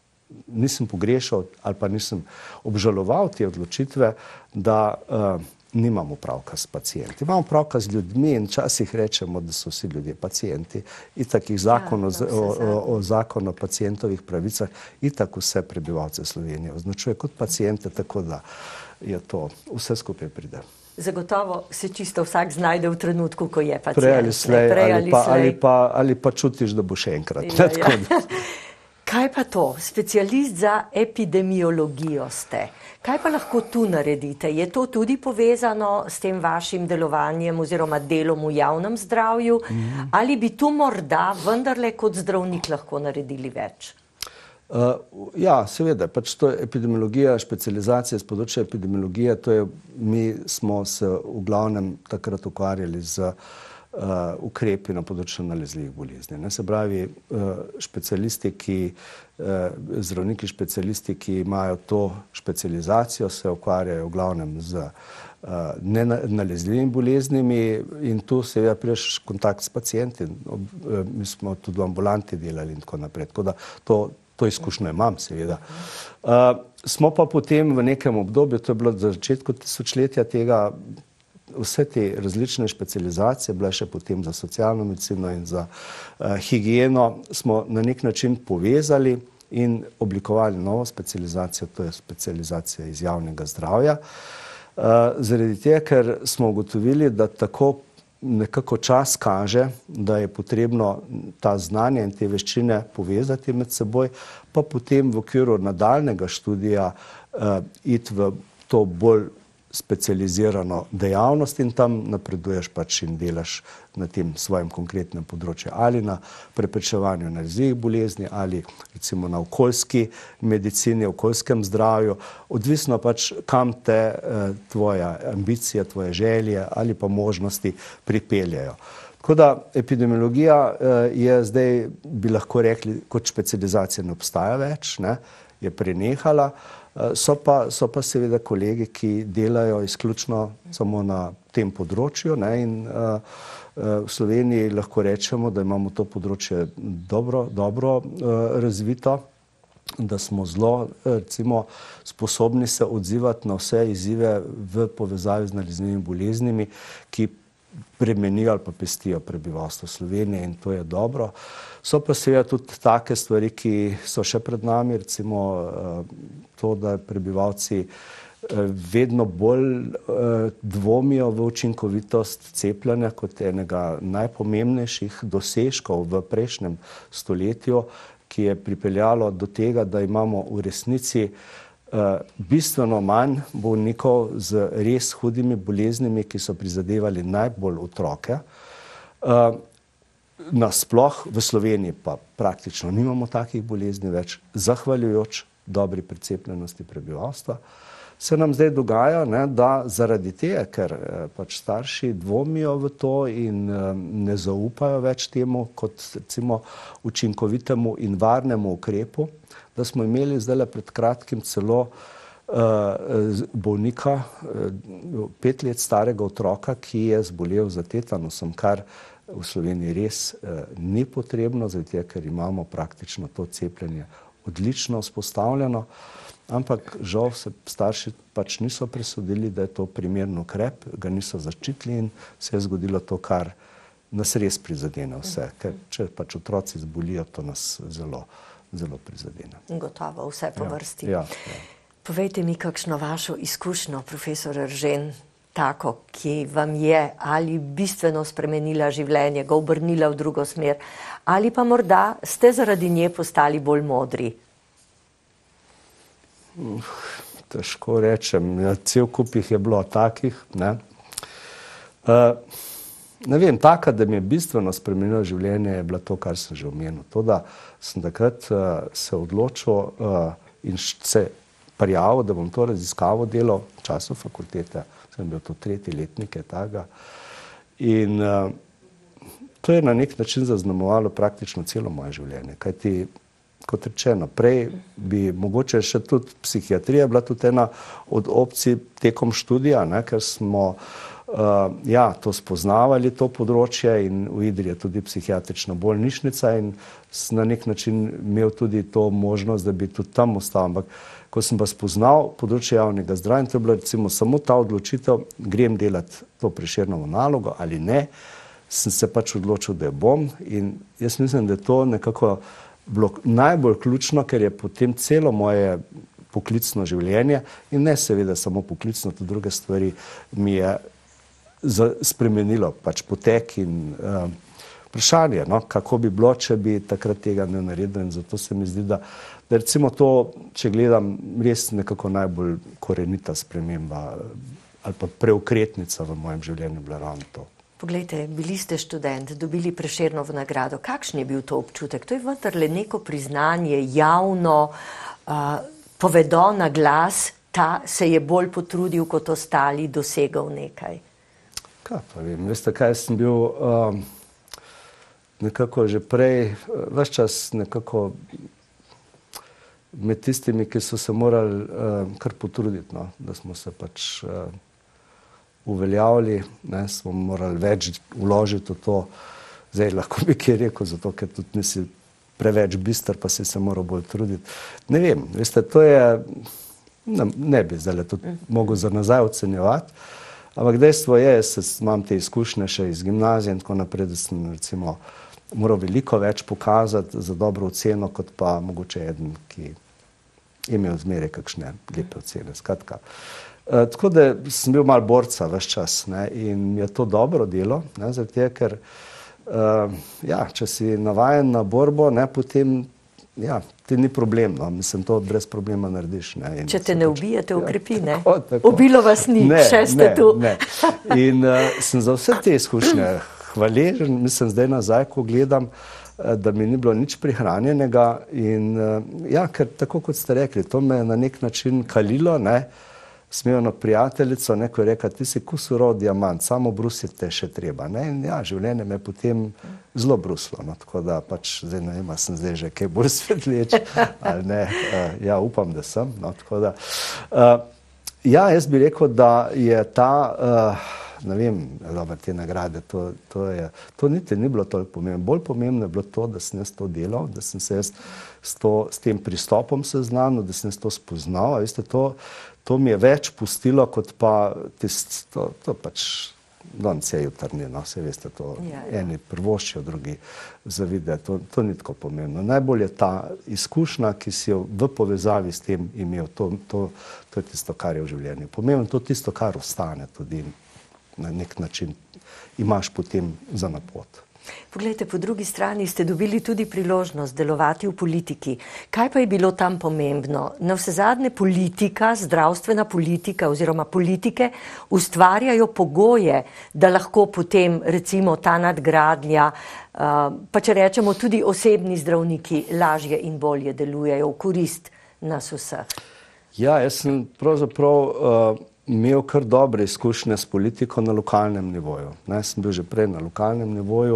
nisem pogrešal ali pa nisem obžaloval te odločitve, da uh, nimamo pravka s pacijenti. Imamo pravka z ljudmi in včasih rečemo, da so vsi ljudje pacijenti. Itak jih zakon o, o, o, o zakon o pacijentovih pravicah itak vse prebivalce Slovenije označuje kot pacijente, tako da je to vse skupaj pride. Zagotovo se čisto vsak znajde v trenutku, ko je pacijent. Prej ali slej, prej ali, ali, pa, slej. ali, pa, ali pa čutiš, da bo še enkrat. Ja, ja. Kaj pa to? Specialist za epidemiologijo ste. Kaj pa lahko tu naredite? Je to tudi povezano s tem vašim delovanjem oziroma delom v javnem zdravju? Mm. Ali bi tu morda vendarle kot zdravnik lahko naredili več? Uh, ja, seveda, pač to je epidemiologija, specializacija z področja epidemiologije, to je, mi smo se v glavnem takrat ukvarjali z uh, ukrepi na področju nalezljivih bolezni. Ne, se pravi, uh, specialisti, ki, uh, zdravniki specialisti, ki imajo to specializacijo, se ukvarjajo v glavnem z uh, nenalezljivimi boleznimi in tu seveda prideš v kontakt s pacijenti. Uh, mi smo tudi v ambulanti delali in tako naprej. Tako da to To izkušnjo imam, seveda. Uh, smo pa potem v nekem obdobju, to je bilo za začetku tisočletja tega, vse te različne specializacije, bile še potem za socialno medicino in za uh, higieno, smo na nek način povezali in oblikovali novo specializacijo, to je specializacija iz javnega zdravja. Uh, zaradi tega, ker smo ugotovili, da tako nekako čas kaže, da je potrebno ta znanja in te veščine povezati med seboj, pa potem v okviru nadaljnega študija uh, iti v to bolj specializirano dejavnost in tam napreduješ pač in delaš na tem svojem konkretnem področju ali na preprečevanju nalezljivih bolezni ali recimo na okoljski medicini, okoljskem zdravju, odvisno pač kam te eh, tvoja ambicija, tvoje želje ali pa možnosti pripeljajo. Tako da epidemiologija eh, je zdaj, bi lahko rekli, kot specializacija ne obstaja več, ne, je prenehala. So pa, so pa seveda kolegi, ki delajo izključno samo na tem področju, ne, in uh, uh, v Sloveniji lahko rečemo, da imamo to področje dobro, dobro uh, razvito, da smo zelo recimo sposobni se odzivati na vse izzive v povezavi z nalezljivimi boleznimi, ki bremenijo ali pa pestijo prebivalstvo Slovenije in to je dobro. So pa seveda tudi take stvari, ki so še pred nami, recimo to, da prebivalci vedno bolj dvomijo v učinkovitost cepljenja kot enega najpomembnejših dosežkov v prejšnjem stoletju, ki je pripeljalo do tega, da imamo v resnici bistveno manj bolnikov z res hudimi boleznimi, ki so prizadevali najbolj otroke. Nasploh v Sloveniji pa praktično nimamo takih bolezni več, zahvaljujoč dobri precepljenosti prebivalstva. Se nam zdaj dogaja, ne, da zaradi tega, ker pač starši dvomijo v to in ne zaupajo več temu kot recimo učinkovitemu in varnemu ukrepu, da smo imeli zdaj pred kratkim celo uh, bolnika, uh, pet let starega otroka, ki je zbolel za tetanusom, kar v Sloveniji res uh, ni potrebno, zato ker imamo praktično to cepljenje odlično vzpostavljeno, ampak žal se starši pač niso presodili, da je to primeren ukrep, ga niso zaščitili in se je zgodilo to, kar nas res prizadene vse, ker če pač otroci zbolijo, to nas zelo, zelo prizadene. Gotovo, vse po vrsti. Ja, ja, ja. Povejte mi kakšno vašo izkušnjo, profesor Eržen, tako, ki vam je ali bistveno spremenila življenje, ga obrnila v drugo smer, ali pa morda ste zaradi nje postali bolj modri? Uh, težko rečem, ja, cel kup jih je bilo takih, ne. Uh, ne vem, taka, da mi je bistveno spremenilo življenje, je bila to, kar sem že omenil. To, da sem takrat uh, se odločil uh, in se prijavil, da bom to raziskavo delal v času fakultete, sem bil to tretji letnik je taga. In uh, to je na nek način zaznamovalo praktično celo moje življenje. Kajti, kot rečeno, prej bi mogoče še tudi psihiatrija bila tudi ena od opcij tekom študija, ne, ker smo uh, ja, to spoznavali, to področje, in v Idriji je tudi psihiatrična bolnišnica in na nek način imel tudi to možnost, da bi tudi tam ostal. Ampak Ko sem pa spoznal področje javnega zdravja, to je bila recimo samo ta odločitev, grem delati to Prešernovo nalogo ali ne, sem se pač odločil, da je bom, in jaz mislim, da je to nekako bilo najbolj ključno, ker je potem celo moje poklicno življenje, in ne seveda samo poklicno, tudi druge stvari, mi je spremenilo pač potek in uh, vprašanje, no, kako bi bilo, če bi takrat tega ne naredil, in zato se mi zdi, da, da recimo to, če gledam, res nekako najbolj korenita sprememba ali pa preokretnica v mojem življenju bila ravno to. Poglejte, bili ste študent, dobili Prešernovo nagrado. Kakšen je bil to občutek? To je vendarle neko priznanje, javno, uh, povedo na glas, ta se je bolj potrudil kot ostali, dosegal nekaj. Kaj pa vem, veste kaj, sem bil um, nekako že prej, ves čas nekako med tistimi, ki so se morali uh, kar potruditi, no, da smo se pač uh, uveljavili, ne, smo morali več vložiti v to. Zdaj lahko bi kaj rekel, zato ker tudi nisi preveč bister, pa si se moral bolj truditi. Ne vem, veste, to je, ne, ne bi zdaj tudi mogel za nazaj ocenjevati, ampak dejstvo je, jaz imam te izkušnje še iz gimnazije in tako naprej, da sem recimo moral veliko več pokazati za dobro oceno, kot pa mogoče eden, ki je imel zmeraj kakšne lepe ocene. Skratka, Uh, tako da sem bil malo borca ves čas, ne, in je to dobro delo, ne, zaradi tega, ker uh, ja, če si navajen na borbo, ne, potem ja, ti ni problem, no, mislim, to brez problema narediš. Ne, in če te ne ubije, te ukrepi, ne? Tako, tako. Ubilo vas ni, ne, še ste ne, tu. Ne. In uh, sem za vse te izkušnje hvaležen, mislim, zdaj nazaj, ko gledam, uh, da mi ni bilo nič prihranjenega in uh, ja, ker tako kot ste rekli, to me je na nek način kalilo, ne, smel eno prijateljico, neko je rekla, ti si ko surov diamant, samo brusiti te še treba. Ne? In ja, življenje me je potem zelo bruslo, no? Tako da pač zdaj ne vem, sem zdaj že kaj bolj svetleč, ali ne, uh, ja, upam, da sem, no? Tako da, uh, ja, jaz bi rekel, da je ta, uh, ne vem, dobro, te nagrade, to, to je, to niti ni bilo toliko pomembno. Bolj pomembno je bilo to, da sem jaz to delal, da sem se jaz s, to, s tem pristopom seznanil, da sem jaz to spoznal, a veste, to, to mi je več pustilo, kot pa tist, to, to pač danes je jutrni, no, vse veste, to ja, ja. Eni prvoščijo, drugi zavide, to, to ni tako pomembno. Najbolj je ta izkušnja, ki si jo v povezavi s tem imel, to, to, to je tisto, kar je v življenju pomembno, to je tisto, kar ostane tudi na nek način imaš potem za napot. Poglejte, po drugi strani ste dobili tudi priložnost delovati v politiki. Kaj pa je bilo tam pomembno? Navsezadnje politika, zdravstvena politika oziroma politike ustvarjajo pogoje, da lahko potem recimo ta nadgradnja, pa če rečemo tudi osebni zdravniki, lažje in bolje delujejo v korist nas vseh. Ja, jaz sem pravzaprav uh, imel kar dobre izkušnje s politiko na lokalnem nivoju. Ne, sem bil že prej na lokalnem nivoju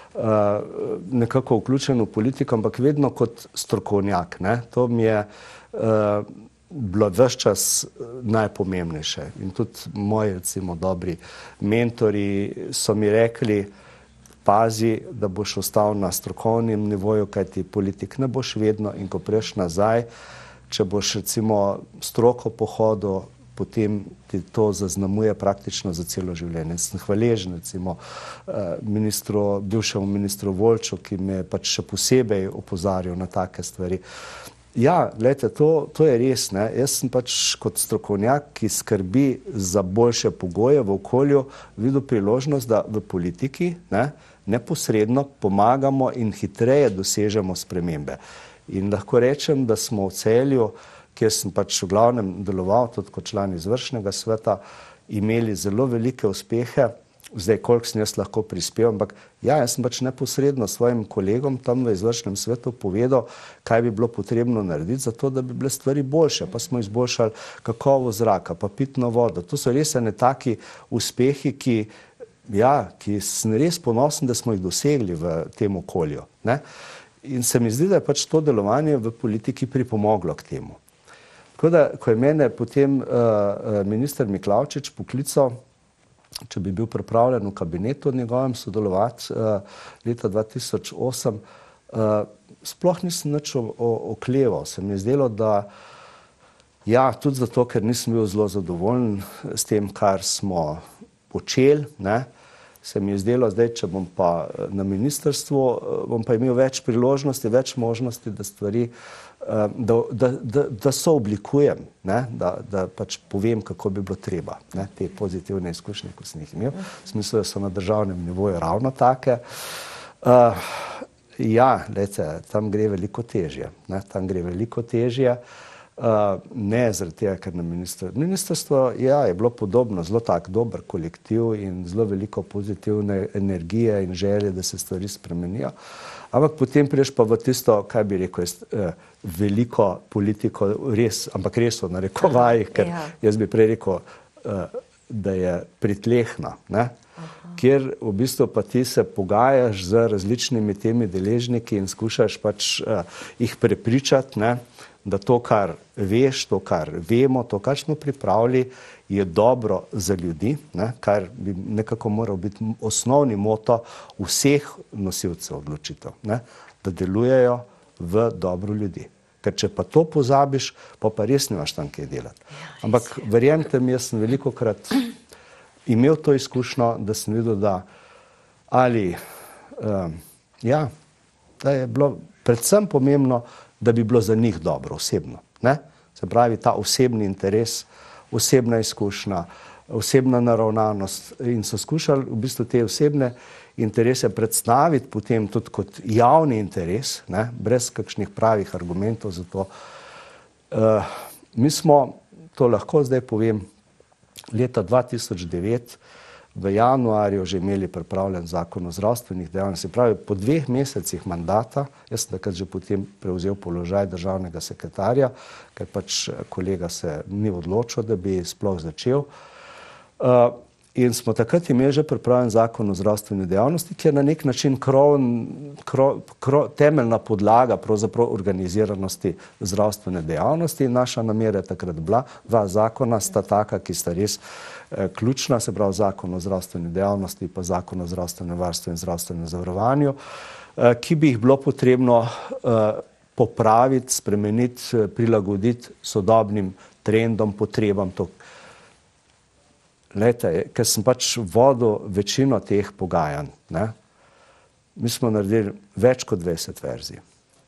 uh, nekako vključen v politiko, ampak vedno kot strokovnjak. Ne. To mi je uh, bilo ves čas najpomembnejše. In tudi moji, recimo, dobri mentori so mi rekli, pazi, da boš ostal na strokovnem nivoju, kajti politik ne boš vedno, in ko preš nazaj, če boš recimo stroko pohodil, potem ti to zaznamuje praktično za celo življenje. Sem hvaležen recimo ministru, bivšemu ministru Volču, ki me je pač še posebej opozarjal na take stvari. Ja, gledajte, to, to je res, ne. Jaz sem pač kot strokovnjak, ki skrbi za boljše pogoje v okolju, videl priložnost, da v politiki, ne, neposredno pomagamo in hitreje dosežemo spremembe. In lahko rečem, da smo v Celju, kjer sem pač v glavnem deloval, tudi kot član izvršnega sveta, imeli zelo velike uspehe. Zdaj, koliko sem jaz lahko prispeval, ampak ja, jaz sem pač neposredno svojim kolegom tam v izvršnem svetu povedal, kaj bi bilo potrebno narediti za to, da bi bile stvari boljše. Pa smo izboljšali kakovost zraka, pa pitno vodo. To so res ene taki uspehi, ki, ja, ki sem res ponosen, da smo jih dosegli v tem okolju, ne? In se mi zdi, da je pač to delovanje v politiki pripomoglo k temu. Tako da, ko je mene potem uh, minister Miklavčič poklical, če bi bil pripravljen v kabinetu njegovem sodelovati uh, leta dva tisoč osem, uh, sploh nisem nič okleval. Se mi je zdelo, da Ja, tudi zato, ker nisem bil zelo zadovoljen s tem, kar smo počeli, ne. Se mi je zdelo, zdaj, če bom pa na ministrstvu, bom pa imel več priložnosti, več možnosti, da stvari, da, da, da, da sooblikujem, ne, da, da pač povem, kako bi bilo treba, ne, te pozitivne izkušnje, ko sem jih imel. V smislu, da so na državnem nivoju ravno take. Uh, ja, lejte, tam gre veliko težje, ne, tam gre veliko težje. Uh, ne zaradi tega, ker na ministrstvo. Ministrstvo, ja, je bilo podobno, zelo tak dober kolektiv in zelo veliko pozitivne energije in želje, da se stvari spremenijo. Ampak potem priješ pa v tisto, kaj bi rekel, jaz, uh, veliko politiko, res, ampak res v narekovajih, ker ja. Jaz bi prej rekel, uh, da je pritlehna, ne? Kjer v bistvu pa ti se pogajaš z različnimi temi deležniki in skušaš pač uh, jih prepričati, ne? Da to, kar veš, to, kar vemo, to, kar smo pripravili, je dobro za ljudi, ne? Kar bi nekako moral biti osnovni moto vseh nosilcev odločitev, ne? Da delujejo v dobro ljudi. Ker če pa to pozabiš, pa pa res nimaš tam kaj delati. Ampak verjemite mi, jaz sem velikokrat imel to izkušnjo, da sem videl, da ali, um, ja, da je bilo predvsem pomembno, da bi bilo za njih dobro, osebno, ne? Se pravi, ta osebni interes, osebna izkušnja, osebna naravnanost in so skušali v bistvu te osebne interese predstaviti potem tudi kot javni interes, ne? Brez kakšnih pravih argumentov za to. Uh, mi smo, to lahko zdaj povem, leta dva tisoč devet v januarju že imeli pripravljen zakon o zdravstvenih dejavnostih. Se pravi, po dveh mesecih mandata, jaz sem takrat že potem prevzel položaj državnega sekretarja, ker pač kolega se ni odločil, da bi sploh začel. Uh, in smo takrat imeli že pripravljen zakon o zdravstveni dejavnosti, ki je na nek način krov, krov, krov, temeljna podlaga pravzaprav organiziranosti zdravstvene dejavnosti. In naša namera je takrat bila, dva zakona sta taka, ki sta res ključna, se pravi zakon o zdravstveni dejavnosti pa zakon o zdravstvenem varstvu in zdravstvenem zavarovanju, ki bi jih bilo potrebno popraviti, spremeniti, prilagoditi sodobnim trendom, potrebam. Lejte, ker sem pač vodil večino teh pogajanj, ne, mi smo naredili več kot dvajset verzij,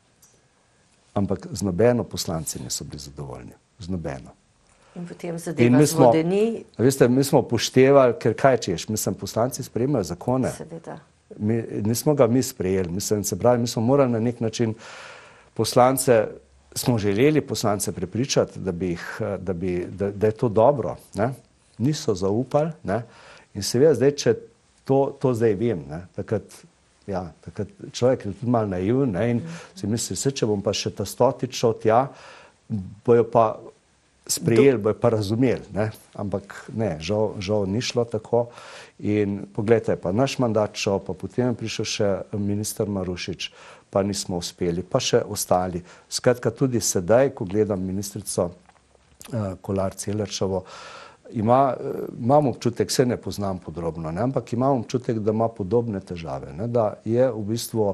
ampak z nobeno poslanci niso bili zadovoljni, z nobeno. In potem zadeva zvodeni. Veste, mi smo upoštevali, ker kaj češ, mislim, poslanci sprejemajo zakone. Seveda. Mi, nismo ga mi sprejeli, mislim, se pravi, mi smo morali na nek način poslance, smo želeli poslance prepričati, da, bi jih, da, bi, da, da je to dobro, ne? Niso zaupali, ne? In seveda zdaj, če to, to zdaj vem, ne? Takrat, ja, takrat človek je tudi malo naivn, ne? In si misli, se, če bom pa še ta stotič šel tja, bojo pa sprejeli, bojo pa razumeli, ne? Ampak ne, žal, žal ni šlo tako. In pogledajte, pa naš mandat šel, pa potem je prišel še minister Marušič, pa nismo uspeli, pa še ostali. Skratka, tudi sedaj, ko gledam ministrico uh, Kolar Celarčevo, ima, uh, imam občutek, se ne poznam podrobno, ne? Ampak imam občutek, da ima podobne težave, ne? Da je v bistvu,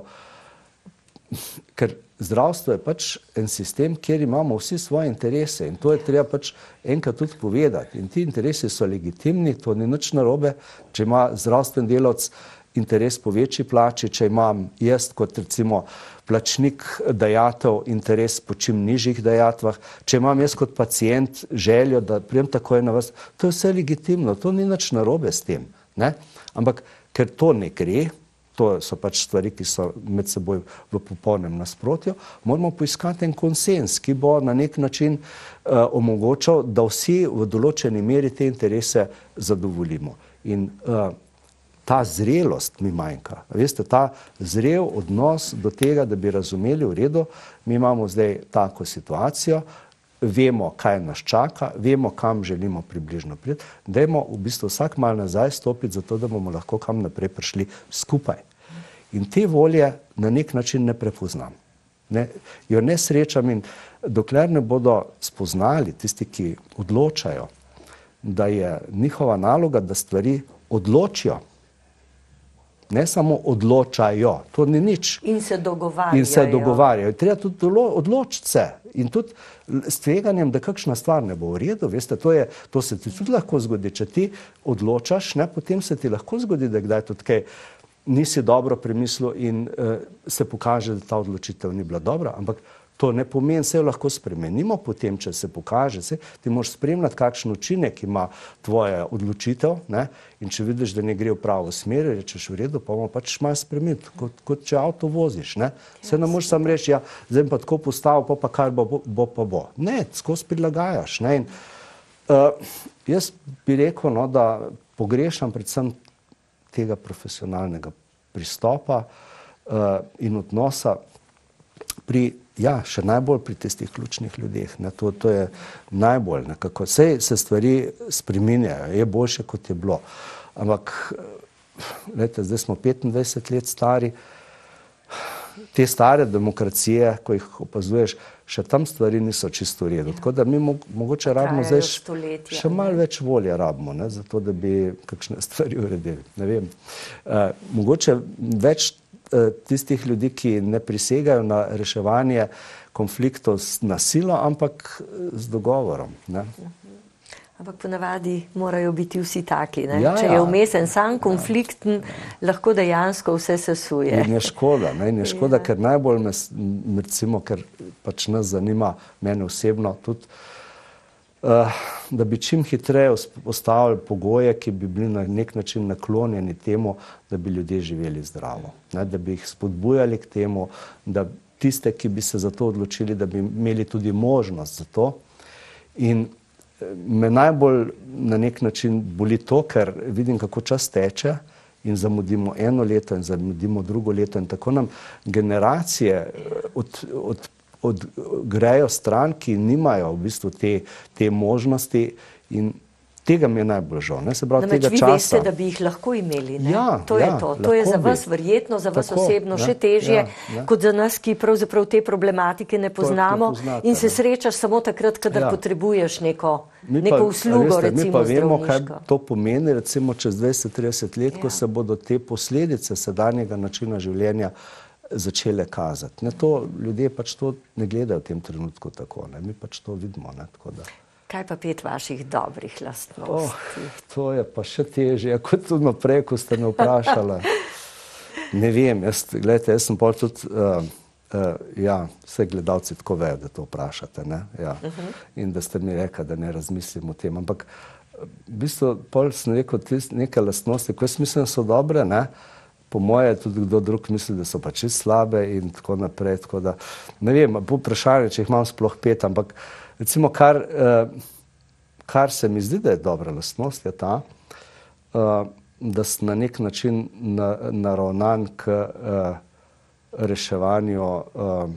ker zdravstvo je pač en sistem, kjer imamo vsi svoje interese in to je treba pač enkrat tudi povedati. In ti interesi so legitimni, to ni nič narobe, če ima zdravstven delavec interes po večji plači, če imam jaz kot recimo plačnik dajatev interes po čim nižjih dajatvah, če imam jaz kot pacient željo, da prijem takoj na vas, to je vse legitimno, to ni nič narobe s tem, ne? Ampak ker to ne gre, to so pač stvari, ki so med seboj v popolnem nasprotju, moramo poiskati en konsens, ki bo na nek način uh, omogočal, da vsi v določeni meri te interese zadovoljimo. In uh, ta zrelost mi manjka. Veste, ta zrel odnos do tega, da bi razumeli v redu, mi imamo zdaj tako situacijo, vemo, kaj nas čaka, vemo, kam želimo približno priti, dajmo v bistvu vsak malo nazaj stopiti, zato da bomo lahko kam naprej prišli skupaj. In te volje na nek način ne prepoznam. Ne, jo ne srečam in dokler ne bodo spoznali tisti, ki odločajo, da je njihova naloga, da stvari odločijo, ne samo odločajo, to ni nič. In se dogovarjajo. In se dogovarjajo. Treba tudi odločiti se. In tudi s tveganjem, da kakšna stvar ne bo v redu, veste, to, je, to se ti tudi lahko zgodi. Če ti odločaš, ne, potem se ti lahko zgodi, da kdaj tudi kaj nisi dobro premislil in uh, se pokaže, da ta odločitev ni bila dobra, ampak to ne pomeni, se jo lahko spremenimo potem, če se pokaže, se, ti moraš spremljati, kakšen učinek ima tvoja odločitev, ne, in če vidiš, da ne gre v pravo smer, rečeš v redu, pa bomo pač malo spremeniti, kot, kot če avto voziš, ne. Se ne moreš sam reči, ja, zdaj pa tako postavil, pa pa kar bo, bo pa bo. Ne, skozi prilagajaš, ne, in uh, jaz bi rekel, no, da pogrešam predvsem tega profesionalnega pristopa uh, in odnosa pri, ja, še najbolj pri tistih ključnih ljudeh. Ne, to, to je najbolj nekako. Sej se stvari spreminjajo, je boljše, kot je bilo. Ampak, lejte, zdaj smo petindvajset let stari, te stare demokracije, ko jih opazuješ, še tam stvari niso čisto v redu. Ja. Tako da mi mo mogoče rabimo zdaj stoletja, še malo več volje rabimo, ne, zato da bi kakšne stvari uredili. Ne vem. Uh, mogoče več uh, tistih ljudi, ki ne prisegajo na reševanje konfliktov na silo, ampak z dogovorom. Ne. Ampak ponavadi morajo biti vsi taki, ne? Ja, Če je vmesen sam konflikten, ja, lahko dejansko vse sesuje. In je škoda, ne? In je škoda, ja, ker najbolj me, recimo, ker pač nas zanima, mene osebno tudi, uh, da bi čim hitreje postavili pogoje, ki bi bili na nek način naklonjeni temu, da bi ljudje živeli zdravo, ne? Da bi jih spodbujali k temu, da tiste, ki bi se za to odločili, da bi imeli tudi možnost za to. In me najbolj na nek način boli to, ker vidim, kako čas teče in zamudimo eno leto in zamudimo drugo leto in tako nam generacije od, od, od grejo stran, ki nimajo v bistvu te, te možnosti in tega mi je najbolj žal. Ne, se pravi, tega vi časa. veste, da bi jih lahko imeli, ne? Ja, to ja, je to. To je za vas bi. verjetno, za vas tako, osebno ne? še težje, ja, ja. kot za nas, ki pravzaprav te problematike ne poznamo ne poznate, in se ne? srečaš samo takrat, kadar ja. potrebuješ neko, mi neko pa, uslugo, veste, recimo mi pa vemo, kaj zdravniško. to pomeni, recimo čez dvajset trideset let, ja. ko se bodo te posledice sedanjega načina življenja začele kazati. Ne, to, ljudje pač to ne gledajo v tem trenutku tako, ne? Mi pač to vidimo. Ne? Tako da. Kaj pa pet vaših dobrih lastnosti? Oh, to je pa še težje, kot tudi naprej, ko ste me vprašala. Ne vem, jaz, gledajte, jaz sem pol tudi, uh, uh, ja, vse gledalci tako vejo, da to vprašate, ne? Ja. Uh -huh. In da ste mi rekli, da ne razmislim o tem. Ampak v bistvu pol sem rekel neke lastnosti, ko jaz mislim, da so dobre, ne? Po moje tudi kdo drug misli, da so pa čisto slabe in tako naprej. Tako da, ne vem, vprašanje, če jih imam sploh pet, ampak recimo, kar, uh, kar se mi zdi, da je dobra lastnost, je ta, uh, da sem na nek način na, naravnan k uh, reševanju uh,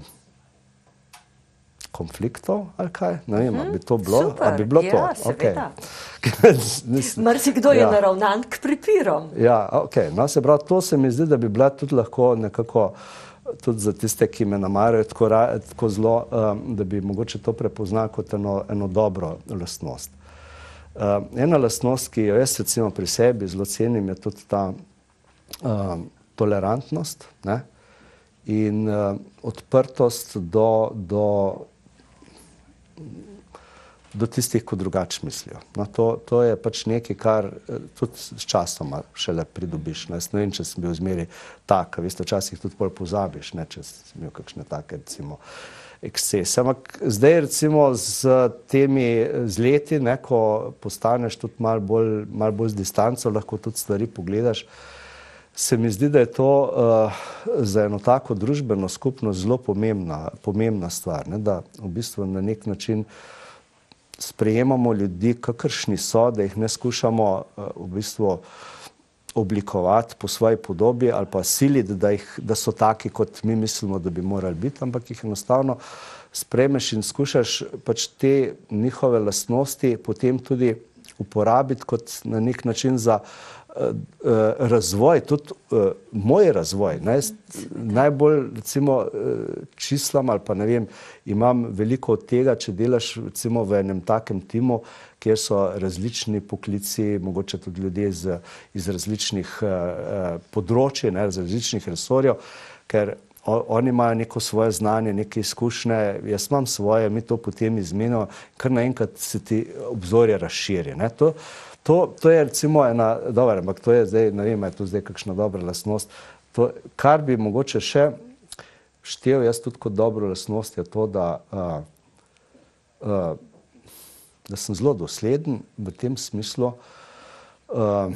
konfliktov, ali kaj? Ne vem, mm -hmm. bi to bilo? Super, bi bilo ja, to? seveda. Okay. Marsikdo je ja. naravnan k pripirom. Ja, ok. No, se pravi, to se mi zdi, da bi bila tudi lahko nekako tudi za tiste, ki me namarajo tako, tako zelo, um, da bi mogoče to prepoznali kot eno, eno dobro lastnost. Um, ena lastnost, ki jo jaz recimo pri sebi zelo cenim, je tudi ta um, tolerantnost, ne? In um, odprtost do, do, do tistih, ko drugače mislijo. No, to, to je pač nekaj, kar tudi s časoma šele pridobiš. Ne, ne vem, če sem bil zmeri tak, veste, včasih tudi bolj pozabiš, ne, če sem imel kakšne take, recimo, ekscese. Ampak zdaj, recimo, z temi z leti, ne, ko postaneš tudi malo bolj, malo bolj z distanco, lahko tudi stvari pogledaš, se mi zdi, da je to uh, za eno tako družbeno skupnost zelo pomembna, pomembna stvar, ne, da v bistvu na nek način sprejemamo ljudi, kakršni so, da jih ne skušamo uh, v bistvu oblikovati po svoji podobi ali pa siliti, da, jih, da so taki, kot mi mislimo, da bi morali biti, ampak jih enostavno sprejmeš in skušaš pač te njihove lastnosti potem tudi uporabiti kot na nek način za uh, uh, razvoj, tudi uh, moj razvoj, ne, najbolj recimo uh, čislam ali pa ne vem, imam veliko od tega, če delaš recimo v enem takem timu, kjer so različni poklici, mogoče tudi ljudje z, iz različnih uh, področij, ne, z različnih resorjev, ker o, oni imajo neko svoje znanje, neke izkušnje, jaz imam svoje, mi to potem izmenimo, kar naenkrat se ti obzorje razširi. Ne, to, to, to je recimo ena, dobra, ampak to je zdaj, ne vem, je to zdaj kakšna dobra lastnost. To, kar bi mogoče še štel jaz tudi kot dobro lastnost, je to, da, uh, uh, da sem zelo dosleden v tem smislu, uh,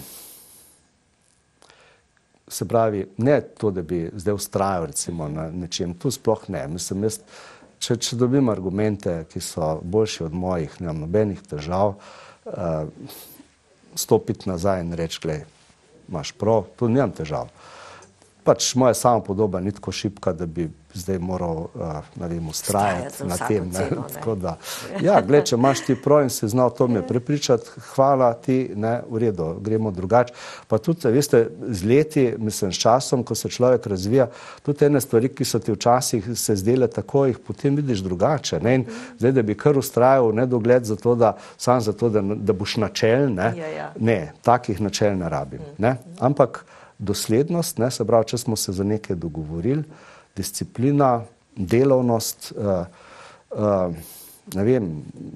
se pravi, ne to, da bi zdaj ustrajal recimo na nečem, to sploh ne. Mislim, jaz, če, če dobim argumente, ki so boljši od mojih, nemam nobenih težav, uh, stopiti nazaj in reči, glej, imaš prav, to nimam težav. Pač moja samopodoba ni tako šibka, da bi zdaj moral, uh, ne vem, ustrajati na tem. Ne? Ceno, ne? Tako da, ja, gled, če imaš ti prav in si znal to me prepričati, hvala ti, ne, v redu, gremo drugače. Pa tudi, veste, z leti, mislim, s časom, ko se človek razvija, tudi ene stvari, ki so ti včasih se zdele tako, jih potem vidiš drugače. Ne? In zdaj, da bi kar ustrajal nedogled za to, da, sam za to, da, da boš načel, ne? Ja, ja. Ne, takih načel ne rabim. Ne? Ampak doslednost, ne, se pravi, če smo se za nekaj dogovorili, disciplina, delovnost, uh, uh, ne vem,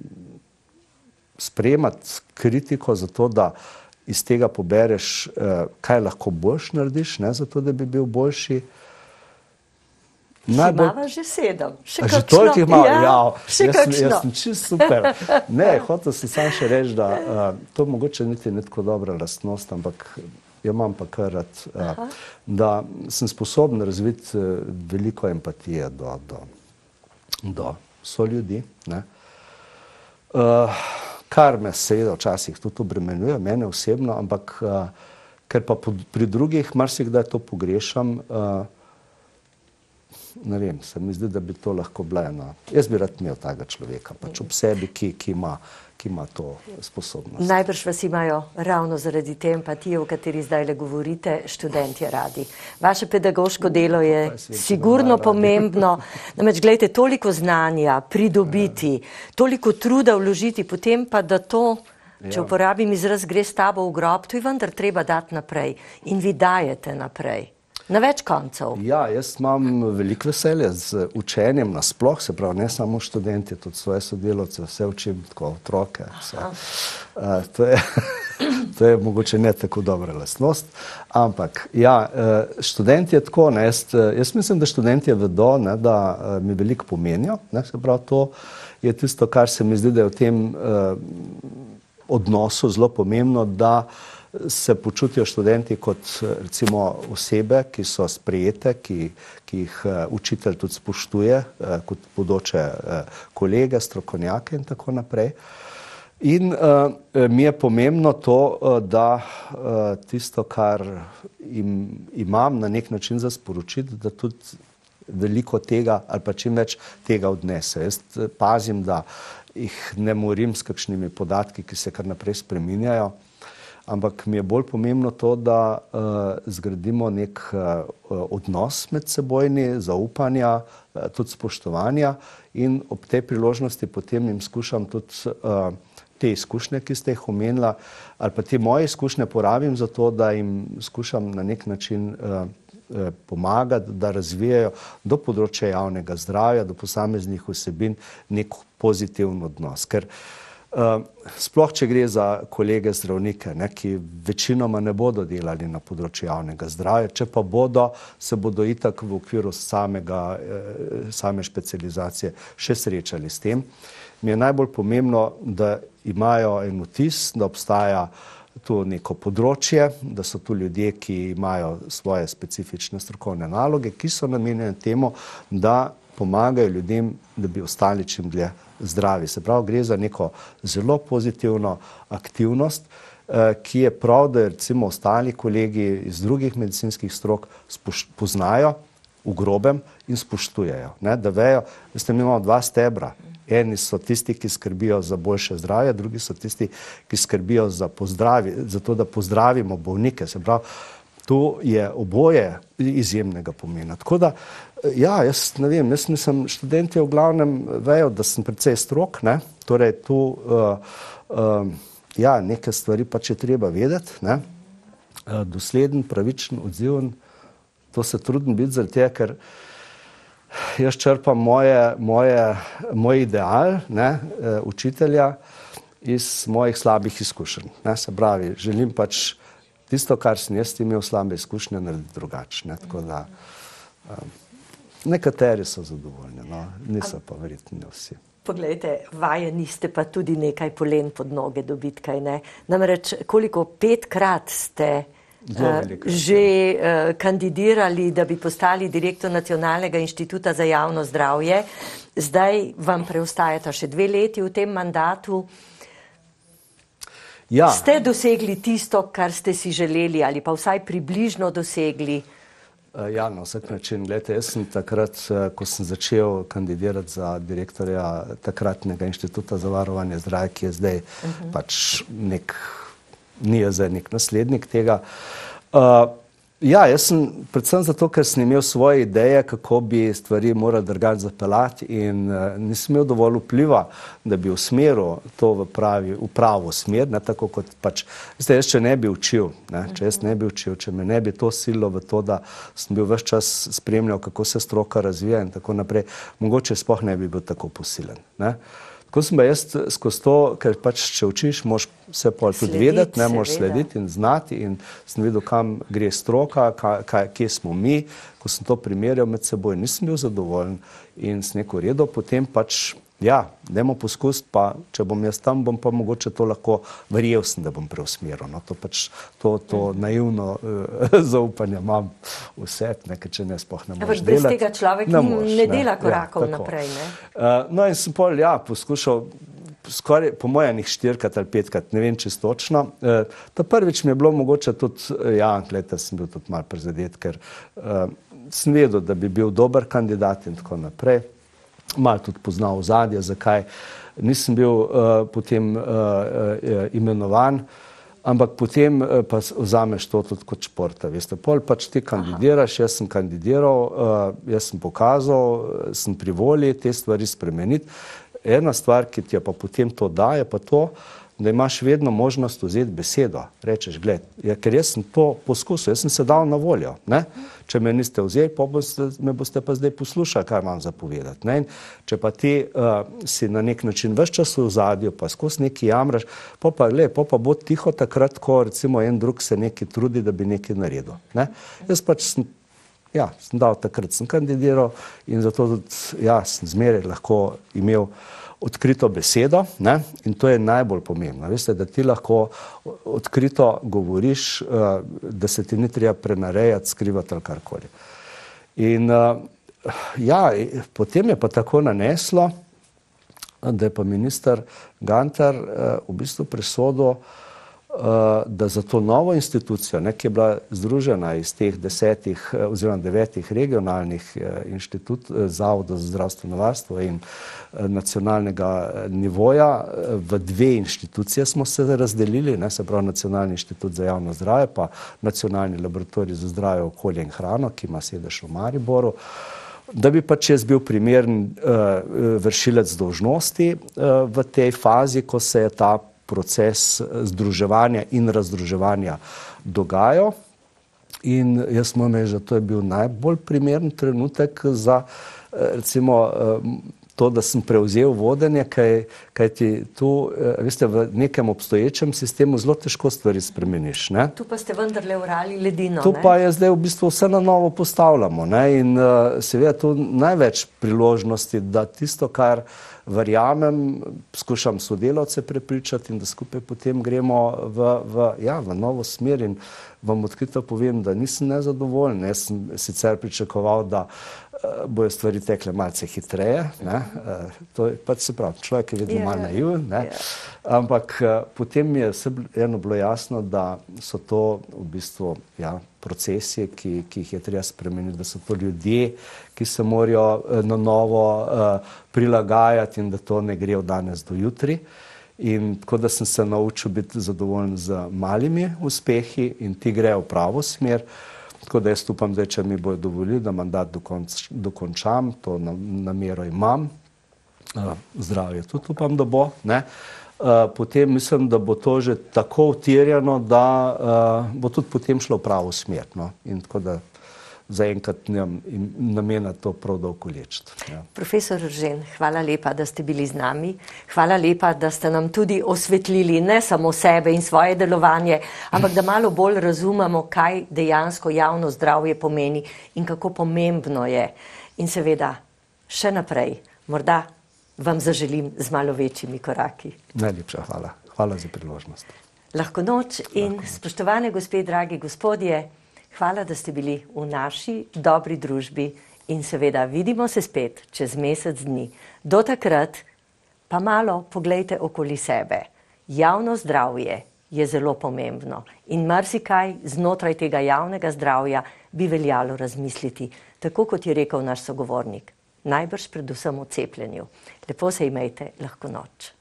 sprejemati kritiko za to, da iz tega pobereš, uh, kaj lahko boljš narediš, ne, za to, da bi bil boljši. Najbolj... Imava že sedem. Še že toliko imam, ja, ja, še jaz, sem, jaz sem čist super. Ne, hotel sem sam še reči, da uh, to mogoče niti ni tako dobra lastnost, ampak jo imam pa kar rad, uh, da sem sposoben razviti uh, veliko empatije do, do, do soljudi, ne. Uh, kar me seveda včasih tudi obremenjuje, mene osebno, ampak uh, ker pa po, pri drugih marsikdaj to pogrešam, uh, ne vem, se mi zdi, da bi to lahko bila ena. Jaz bi rad imel takega človeka, pač ob sebi, ki, ki, ima, ki ima to sposobnost. Najbrž vas imajo ravno zaradi te empatije, o kateri zdaj le govorite, študentje radi. Vaše pedagoško delo je sigurno pomembno. Namreč, gledajte, toliko znanja pridobiti, toliko truda vložiti, potem pa, da to, če uporabim izraz, gre s tabo v grob, to je vendar treba dati naprej. In vi dajete naprej. Na več koncev. Ja, jaz imam veliko veselje z učenjem nasploh, se pravi, ne samo študenti, tudi svoje sodelavce, vse učim, tako otroke. Vse. Uh, to, je, to je mogoče ne tako dobra lastnost, ampak ja, študenti je tako, ne, jaz, jaz mislim, da študentje vedo, ne, da mi veliko pomenijo, ne, se pravi, to je tisto, kar se mi zdi, da je v tem uh, odnosu zelo pomembno, da se počutijo študenti kot recimo osebe, ki so sprejete, ki, ki jih uh, učitelj tudi spoštuje, uh, kot bodoče uh, kolege, strokovnjake in tako naprej. In uh, mi je pomembno to, uh, da uh, tisto, kar im, imam na nek način za sporočiti, da tudi veliko tega ali pa čim več tega odnese. Jaz pazim, da jih ne morim s kakšnimi podatki, ki se kar naprej spreminjajo, ampak mi je bolj pomembno to, da uh, zgradimo nek uh, odnos med sebojni, zaupanja, uh, tudi spoštovanja in ob tej priložnosti potem jim skušam tudi uh, te izkušnje, ki ste jih omenila, ali pa te moje izkušnje porabim za to, da jim skušam na nek način uh, uh, pomagati, da razvijajo do področja javnega zdravja, do posameznih vsebin nek pozitiven odnos. Ker Uh, sploh, če gre za kolege zdravnike, ne, ki večinoma ne bodo delali na področju javnega zdravja, če pa bodo, se bodo itak v okviru samega, eh, same specializacije še srečali s tem. Mi je najbolj pomembno, da imajo en vtis, da obstaja tu neko področje, da so tu ljudje, ki imajo svoje specifične strokovne naloge, ki so namenjene temu, da pomagajo ljudem, da bi ostali čim dlje zdravi. Se pravi, gre za neko zelo pozitivno aktivnost, ki je prav, da recimo ostali kolegi iz drugih medicinskih strok poznajo v grobem in spoštujejo. Ne? Da vejo, veste, mi imamo dva stebra. Eni so tisti, ki skrbijo za boljše zdravje, drugi so tisti, ki skrbijo za pozdravi, za to, da pozdravimo bolnike. Se pravi, to je oboje izjemnega pomena. Tako da, ja, jaz ne vem, jaz mislim, študenti v glavnem vejo, da sem precej strok, ne, torej tu, uh, uh, ja, neke stvari pač je treba vedeti, ne, uh, dosleden, pravičen, odziven, to se trudim biti zaradi tega, ker jaz črpam moje, moje, moj ideal, ne, uh, učitelja iz mojih slabih izkušenj, ne, se pravi, želim pač tisto, kar sem jaz imel slabe izkušnje, narediti drugače, ne, tako da um, nekateri so zadovoljni, no, niso pa verjetno ne vsi. Poglejte, vajeni ste pa tudi nekaj polen pod noge dobiti, kaj ne? Namreč, koliko petkrat ste uh, že uh, kandidirali, da bi postali direktor Nacionalnega inštituta za javno zdravje. Zdaj vam preostajata še dve leti v tem mandatu. Ja. Ste dosegli tisto, kar ste si želeli, ali pa vsaj približno dosegli? Ja, na vsak način. Glede, jaz sem takrat, ko sem začel kandidirati za direktorja takratnega inštituta za varovanje zdravja, ki je zdaj uh -huh. pač nek, ni je zdaj nek naslednik tega. Uh, ja, jaz sem predvsem zato, ker sem imel svoje ideje, kako bi stvari morali drugače zapeljati in uh, nisem imel dovolj vpliva, da bi usmeril to v, pravi, v pravo smer, ne, tako kot pač, zdaj, jaz če ne bi učil, ne, če jaz ne bi učil, če me ne bi to sililo v to, da sem bil ves čas spremljal, kako se stroka razvija in tako naprej, mogoče sploh ne bi bil tako posilen, ne. Tako sem pa jaz skozi to, ker pač če učiš, moraš vse pol tudi vedeti, ne, moraš slediti in znati in sem videl, kam gre stroka, kaj, kaj, kje smo mi. Ko sem to primerjal med seboj, nisem bil zadovoljen in sem rekel, redo, potem pač, ja, dajmo poskusiti, pa če bom jaz tam, bom pa mogoče to lahko verjel sem, da bom preusmeril. No, to pač, to, to naivno uh, zaupanje imam vse, nekaj, če ne sploh ne moreš delati. Ampak brez tega človek ne, mož, ne dela korakov ja, naprej, ne? Uh, no in sem pol, ja, poskušal, skoraj po moje enih štirikrat ali petkrat, ne vem čisto točno. Uh, ta prvič mi je bilo mogoče tudi, ja, leta sem bil tudi malo prizadet, ker uh, sem vedel, da bi bil dober kandidat in tako naprej. Malo tudi poznal ozadje, zakaj nisem bil uh, potem uh, uh, imenovan, ampak potem uh, pa vzameš to tudi kot športa. Veste, pol pač ti kandidiraš, jaz sem kandidiral, uh, jaz sem pokazal, sem pri volji te stvari spremeniti. Ena stvar, ki ti je pa potem to daje, pa to, da imaš vedno možnost vzeti besedo. Rečeš, gled, ja, ker jaz sem to poskusil, jaz sem se dal na voljo, ne? Če me niste vzeli, pa boste, me boste pa zdaj poslušali, kaj imam za povedati, ne? In če pa ti uh, si na nek način ves čas v ozadju, pa skozi neki jamraš, pa pa, gled, pa pa bo tiho takrat, ko recimo en drug se neki trudi, da bi nekaj naredil, ne? Jaz pač sem, ja, sem dal takrat, sem kandidiral in zato tudi, ja, sem zmeraj lahko imel odkrito besedo, ne? In to je najbolj pomembno. Veste, da ti lahko odkrito govoriš, da se ti ni treba prenarejati, skrivati ali karkoli. In ja, potem je pa tako naneslo, da je pa minister Gantar v bistvu presodil, da za to novo institucijo, ne, ki je bila združena iz teh desetih oziroma devetih regionalnih inštitut, zavodov za zdravstveno varstvo in nacionalnega nivoja, v dve inštitucije smo se razdelili, ne, se pravi Nacionalni inštitut za javno zdravje pa Nacionalni laboratorij za zdravje, okolje in hrano, ki ima sedež v Mariboru, da bi pač jaz bil primeren uh, vršilec dolžnosti uh, v tej fazi, ko se je ta proces združevanja in razdruževanja dogajal. In jaz moram reči, da to je bil najbolj primeren trenutek za recimo to, da sem prevzel vodenje, kaj, kaj ti tu, veste, v nekem obstoječem sistemu zelo težko stvari spremeniš, ne? Tu pa ste vendarle orali ledino, tu ne? Pa je zdaj v bistvu vse na novo postavljamo, ne? In uh, seveda tu največ priložnosti, da tisto, kar verjamem, skušam sodelavce prepričati in da skupaj potem gremo v, v, ja, v novo smer in vam odkrito povem, da nisem nezadovoljen. Jaz sem sicer pričakoval, da bojo stvari tekle malce hitreje. Ne? To je pač se pravi, človek je vedno malo naiven. Ne? Ampak potem mi je eno bilo jasno, da so to v bistvu ja, procesi, ki, ki jih je treba spremeniti, da so to ljudje, ki se morajo na novo uh, prilagajati in da to ne gre od danes do jutri. In tako da sem se naučil biti zadovoljen z malimi uspehi in ti grejo v pravo smer. Tako da jaz upam, da če mi bojo dovolili, da mandat dokonč, dokončam, to namero imam, zdravje tudi upam, da bo. Ne? Potem mislim, da bo to že tako utirjeno, da bo tudi potem šlo v pravo smer. No? In tako da zaenkrat nimam namena to prav dolgo lečiti. Ja. Profesor Eržen, hvala lepa, da ste bili z nami. Hvala lepa, da ste nam tudi osvetlili ne samo sebe in svoje delovanje, ampak da malo bolj razumemo, kaj dejansko javno zdravje pomeni in kako pomembno je. In seveda, še naprej, morda vam zaželim z malo večjimi koraki. Najlepša hvala. Hvala za priložnost. Lahko noč in spoštovane gospe, dragi gospodje, hvala, da ste bili v naši dobri družbi in seveda vidimo se spet čez mesec dni. Do takrat pa malo poglejte okoli sebe. Javno zdravje je zelo pomembno in marsikaj znotraj tega javnega zdravja bi veljalo razmisliti, tako kot je rekel naš sogovornik. Najbrž predvsem o cepljenju. Lepo se imejte, lahko noč.